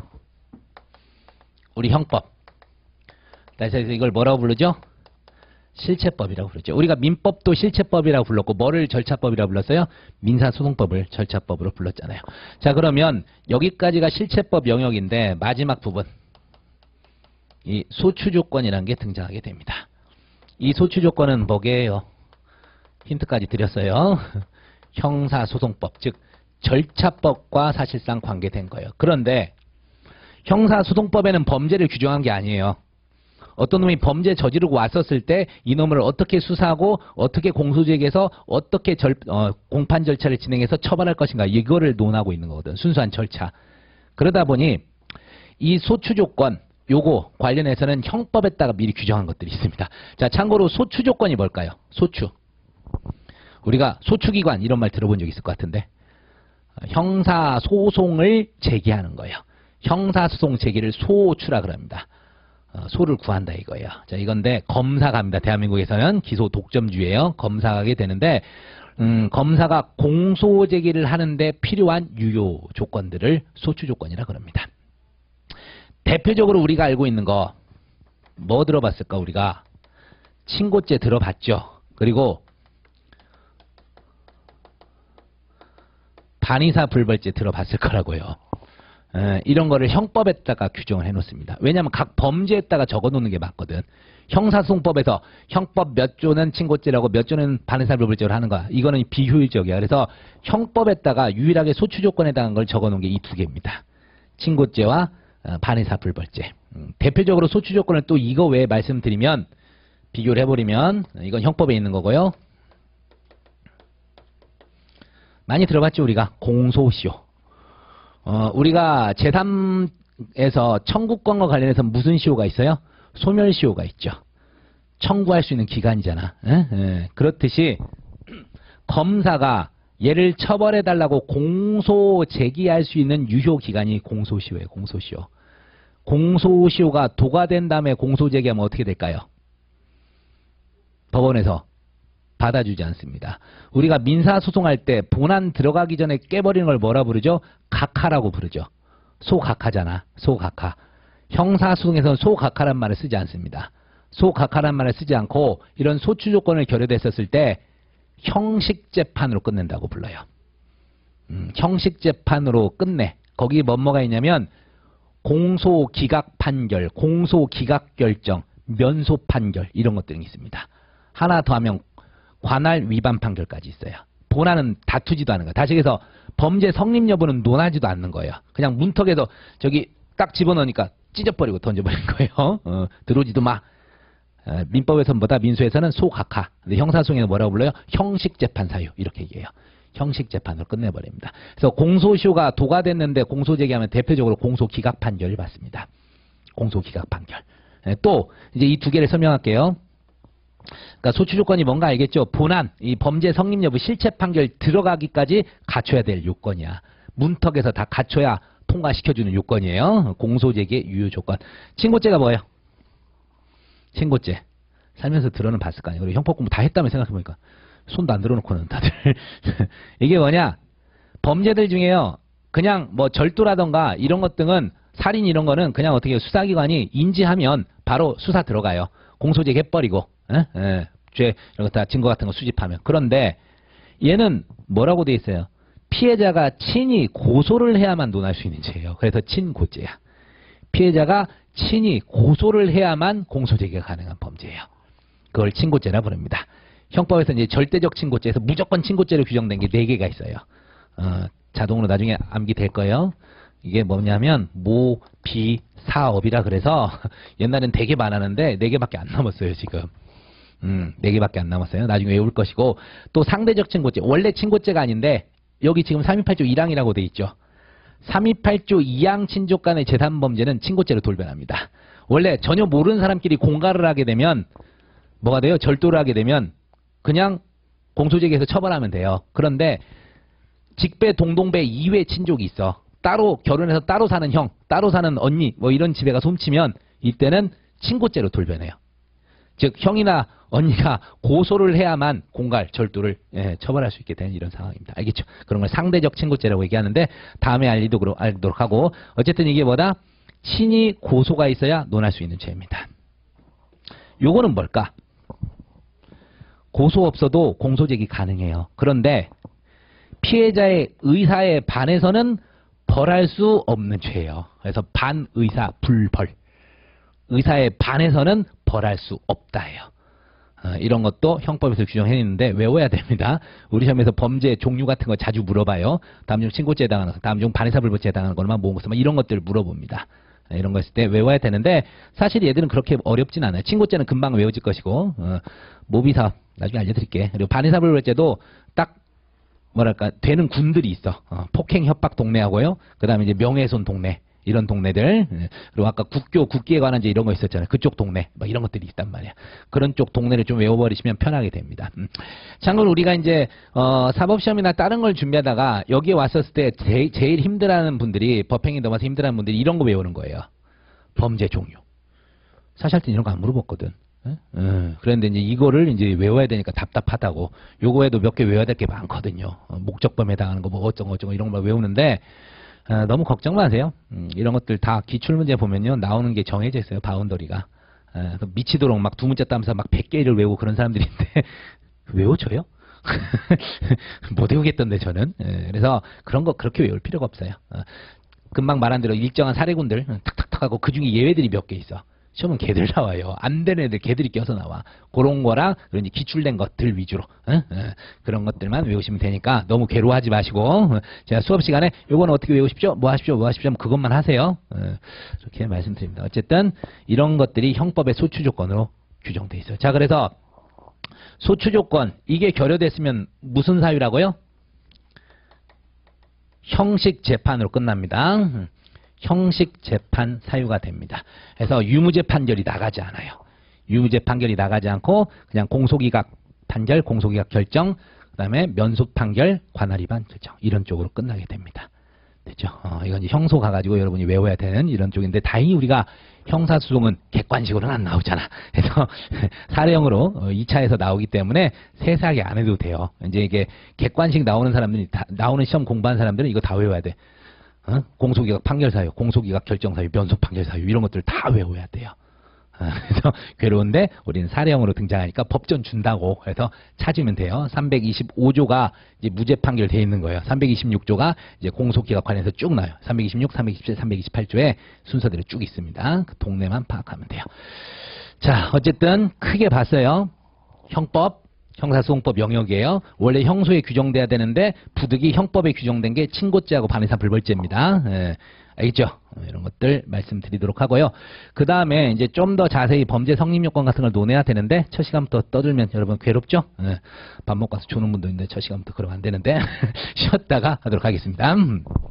우리 형법. 그래서 이걸 뭐라고 부르죠? 실체법이라고 부르죠. 우리가 민법도 실체법이라고 불렀고 뭐를 절차법이라고 불렀어요? 민사소송법을 절차법으로 불렀잖아요. 자, 그러면 여기까지가 실체법 영역인데 마지막 부분. 이 소추조건이라는 게 등장하게 됩니다. 이 소추조건은 뭐게요? 힌트까지 드렸어요. 형사소송법, 즉 절차법과 사실상 관계된 거예요. 그런데 형사소송법에는 범죄를 규정한 게 아니에요. 어떤 놈이 범죄 저지르고 왔었을 때 이놈을 어떻게 수사하고 어떻게 공소제기해서 어떻게 공판 절차를 진행해서 처벌할 것인가 이거를 논하고 있는 거거든. 순수한 절차. 그러다 보니 이 소추조건 요거 관련해서는 형법에다가 미리 규정한 것들이 있습니다. 자, 참고로 소추조건이 뭘까요? 소추. 우리가 소추기관 이런 말 들어본 적 있을 것 같은데 형사소송을 제기하는 거예요. 형사소송 제기를 소추라 그럽니다. 소를 구한다 이거예요. 자, 이건데 검사가 합니다. 대한민국에서는 기소 독점주의예요. 검사가 하게 되는데 검사가 공소 제기를 하는데 필요한 유효 조건들을 소추조건이라 그럽니다. 대표적으로 우리가 알고 있는 거 뭐 들어봤을까? 우리가 친고죄 들어봤죠. 그리고 반의사 불벌죄 들어봤을 거라고요. 이런 거를 형법에다가 규정을 해놓습니다. 왜냐하면 각 범죄에다가 적어놓는 게 맞거든. 형사소송법에서 형법 몇 조는 친고죄라고 몇 조는 반의사 불벌죄로 하는 거야. 이거는 비효율적이야. 그래서 형법에다가 유일하게 소추조건에 대한 걸 적어놓은 게 이 두 개입니다. 친고죄와 반의사 불벌죄. 대표적으로 소추조건을 또 이거 외에 말씀드리면 비교를 해버리면 이건 형법에 있는 거고요. 많이 들어봤죠 우리가 공소시효. 우리가 제3에서 청구권과 관련해서 무슨 시효가 있어요? 소멸시효가 있죠. 청구할 수 있는 기간이잖아. 그렇듯이 검사가 얘를 처벌해달라고 공소 제기할 수 있는 유효 기간이 공소시효예요. 공소시효. 공소시효가 도과된 다음에 공소 제기하면 어떻게 될까요? 법원에서 받아주지 않습니다. 우리가 민사소송할 때 본안 들어가기 전에 깨버리는 걸 뭐라 부르죠? 각하라고 부르죠. 소각하잖아. 소각하. 형사소송에서는 소각하란 말을 쓰지 않습니다. 소각하란 말을 쓰지 않고 이런 소추조건을 결여됐었을 때 형식재판으로 끝낸다고 불러요. 형식재판으로 끝내. 거기 뭐가 있냐면 공소기각판결, 공소기각결정, 면소판결 이런 것들이 있습니다. 하나 더 하면 관할 위반 판결까지 있어요. 본안은 다투지도 않는 거예요. 다시 해서 범죄 성립 여부는 논하지도 않는 거예요. 그냥 문턱에서 저기 딱 집어넣으니까 찢어버리고 던져버린 거예요. 들어오지도 마. 민법에서보다 민수에서는 소각하. 근데 형사소송에는 뭐라고 불러요? 형식재판 사유. 이렇게 얘기해요. 형식재판으로 끝내버립니다. 그래서 공소시효가 도과됐는데 공소제기하면 대표적으로 공소기각 판결을 받습니다. 공소기각 판결. 또 이제 이 두 개를 설명할게요. 그러니까 소추조건이 뭔가 알겠죠? 본안, 이 범죄 성립 여부 실체 판결 들어가기까지 갖춰야 될 요건이야. 문턱에서 다 갖춰야 통과시켜주는 요건이에요. 공소제기의 유효 조건. 친고죄가 뭐예요? 친고죄. 살면서 들어는 봤을 거 아니에요. 그리고 형법 공부 다 했다면 생각해보니까 손도 안 들어놓고는 다들. 이게 뭐냐? 범죄들 중에요. 그냥 뭐 절도라던가 이런 것 등은 살인 이런 거는 그냥 어떻게 수사기관이 인지하면 바로 수사 들어가요. 공소제기 해버리고. 죄 이런 거 다 증거 같은 거 수집하면. 그런데 얘는 뭐라고 돼 있어요? 피해자가 친히 고소를 해야만 논할 수 있는 죄예요. 그래서 친고죄야. 피해자가 친히 고소를 해야만 공소제기가 가능한 범죄예요. 그걸 친고죄라 부릅니다. 형법에서 이제 절대적 친고죄에서 무조건 친고죄로 규정된 게 4개가 있어요. 자동으로 나중에 암기될 거예요. 이게 뭐냐면 모, 비, 사업이라 그래서 옛날엔 되게 많았는데 4개밖에 안 남았어요 지금. 4개밖에 안 남았어요. 나중에 외울 것이고 또 상대적 친고죄. 원래 친고죄가 아닌데 여기 지금 328조 1항이라고 돼 있죠. 328조 2항 친족 간의 재산범죄는 친고죄로 돌변합니다. 원래 전혀 모르는 사람끼리 공갈을 하게 되면 뭐가 돼요? 절도를 하게 되면 그냥 공소제기해서 처벌하면 돼요. 그런데 직배, 동동배 이외 친족이 있어. 따로 결혼해서 따로 사는 형, 따로 사는 언니 뭐 이런 집에 가서 훔치면 이때는 친고죄로 돌변해요. 즉 형이나 언니가 고소를 해야만 공갈, 절도를 처벌할 수 있게 되는 이런 상황입니다. 알겠죠? 그런 걸 상대적 친고죄라고 얘기하는데 다음에 알도록 하고 어쨌든 이게 뭐다? 친히 고소가 있어야 논할 수 있는 죄입니다. 요거는 뭘까? 고소 없어도 공소제기 가능해요. 그런데 피해자의 의사에 반해서는 벌할 수 없는 죄예요. 그래서 반의사 불벌. 의사에 반해서는 벌할 수 없다예요. 이런 것도 형법에서 규정해 있는데 외워야 됩니다. 우리 시험에서 범죄 종류 같은 거 자주 물어봐요. 다음 중 친고죄에 해당하는 거, 다음 중 반의사 불벌죄에 해당하는 거만 모은 것, 이런 것들을 물어봅니다. 이런 거 있을 때 외워야 되는데 사실 얘들은 그렇게 어렵진 않아요. 친고죄는 금방 외워질 것이고 모비사 나중에 알려드릴게. 그리고 반의사 불벌죄도 딱 뭐랄까 되는 군들이 있어. 폭행 협박 동네하고요. 그 다음에 이제 명예훼손 동네. 이런 동네들. 그리고 아까 국기에 관한 이제 이런 거 있었잖아요. 그쪽 동네. 막 이런 것들이 있단 말이야. 그런 쪽 동네를 좀 외워버리시면 편하게 됩니다. 참고로 우리가 이제, 사법시험이나 다른 걸 준비하다가 여기에 왔었을 때 제일 힘들어하는 분들이, 법행위 넘어서 힘들어하는 분들이 이런 거 외우는 거예요. 범죄 종류. 사실 할 때 이런 거 안 물어봤거든. 그런데 이제 이거를 이제 외워야 되니까 답답하다고. 요거에도 몇 개 외워야 될 게 많거든요. 목적범에 해당하는 거 뭐 어쩌고 이런 걸 외우는데, 너무 걱정 마세요. 이런 것들 다 기출문제 보면요. 나오는 게 정해져 있어요. 바운더리가. 미치도록 막 두 문자 따면서 막 100개를 외우고 그런 사람들인데 외워줘요? 못 외우겠던데 저는. 그래서 그런 거 그렇게 외울 필요가 없어요. 금방 말한 대로 일정한 사례군들 탁탁탁 하고 그중에 예외들이 몇 개 있어. 시험은 걔들 나와요. 안 되는 애들 걔들이 껴서 나와. 그런 거랑 그런 기출된 것들 위주로 그런 것들만 외우시면 되니까 너무 괴로워하지 마시고 제가 수업 시간에 요거는 어떻게 외우십시오? 뭐 하십시오? 그것만 하세요. 이렇게 말씀드립니다. 어쨌든 이런 것들이 형법의 소추조건으로 규정돼 있어요. 자, 그래서 소추조건 이게 결여됐으면 무슨 사유라고요? 형식 재판으로 끝납니다. 형식 재판 사유가 됩니다. 그래서 유무죄 판결이 나가지 않아요. 유무죄 판결이 나가지 않고 그냥 공소기각 판결, 공소기각 결정, 그 다음에 면소 판결, 관할 위반 결정 이런 쪽으로 끝나게 됩니다. 됐죠? 이건 이제 형소 가가지고 여러분이 외워야 되는 이런 쪽인데 다행히 우리가 형사소송은 객관식으로는 안 나오잖아. 그래서 사례형으로 2차에서 나오기 때문에 세세하게 안 해도 돼요. 이제 이게 객관식 나오는 사람들이 나오는 시험 공부하는 사람들은 이거 다 외워야 돼. 공소기각 판결 사유, 공소기각 결정 사유, 면소 판결 사유 이런 것들 다 외워야 돼요. 그래서 괴로운데 우리는 사례형으로 등장하니까 법전 준다고 해서 찾으면 돼요. 325조가 이제 무죄 판결 돼 있는 거예요. 326조가 이제 공소기각 관련해서 쭉 나요. 326, 327, 328조에 순서대로 쭉 있습니다. 그 동네만 파악하면 돼요. 자, 어쨌든 크게 봤어요. 형법 형사소송법 영역이에요. 원래 형소에 규정돼야 되는데 부득이 형법에 규정된 게 친고죄하고 반의사 불벌죄입니다. 예. 알겠죠? 이런 것들 말씀드리도록 하고요. 그 다음에 이제 좀 더 자세히 범죄 성립 요건 같은 걸 논해야 되는데 첫 시간부터 떠들면 여러분 괴롭죠? 예. 밥 먹고 가서 조는 분도 있는데 첫 시간부터 그러면 안 되는데 쉬었다가 하도록 하겠습니다.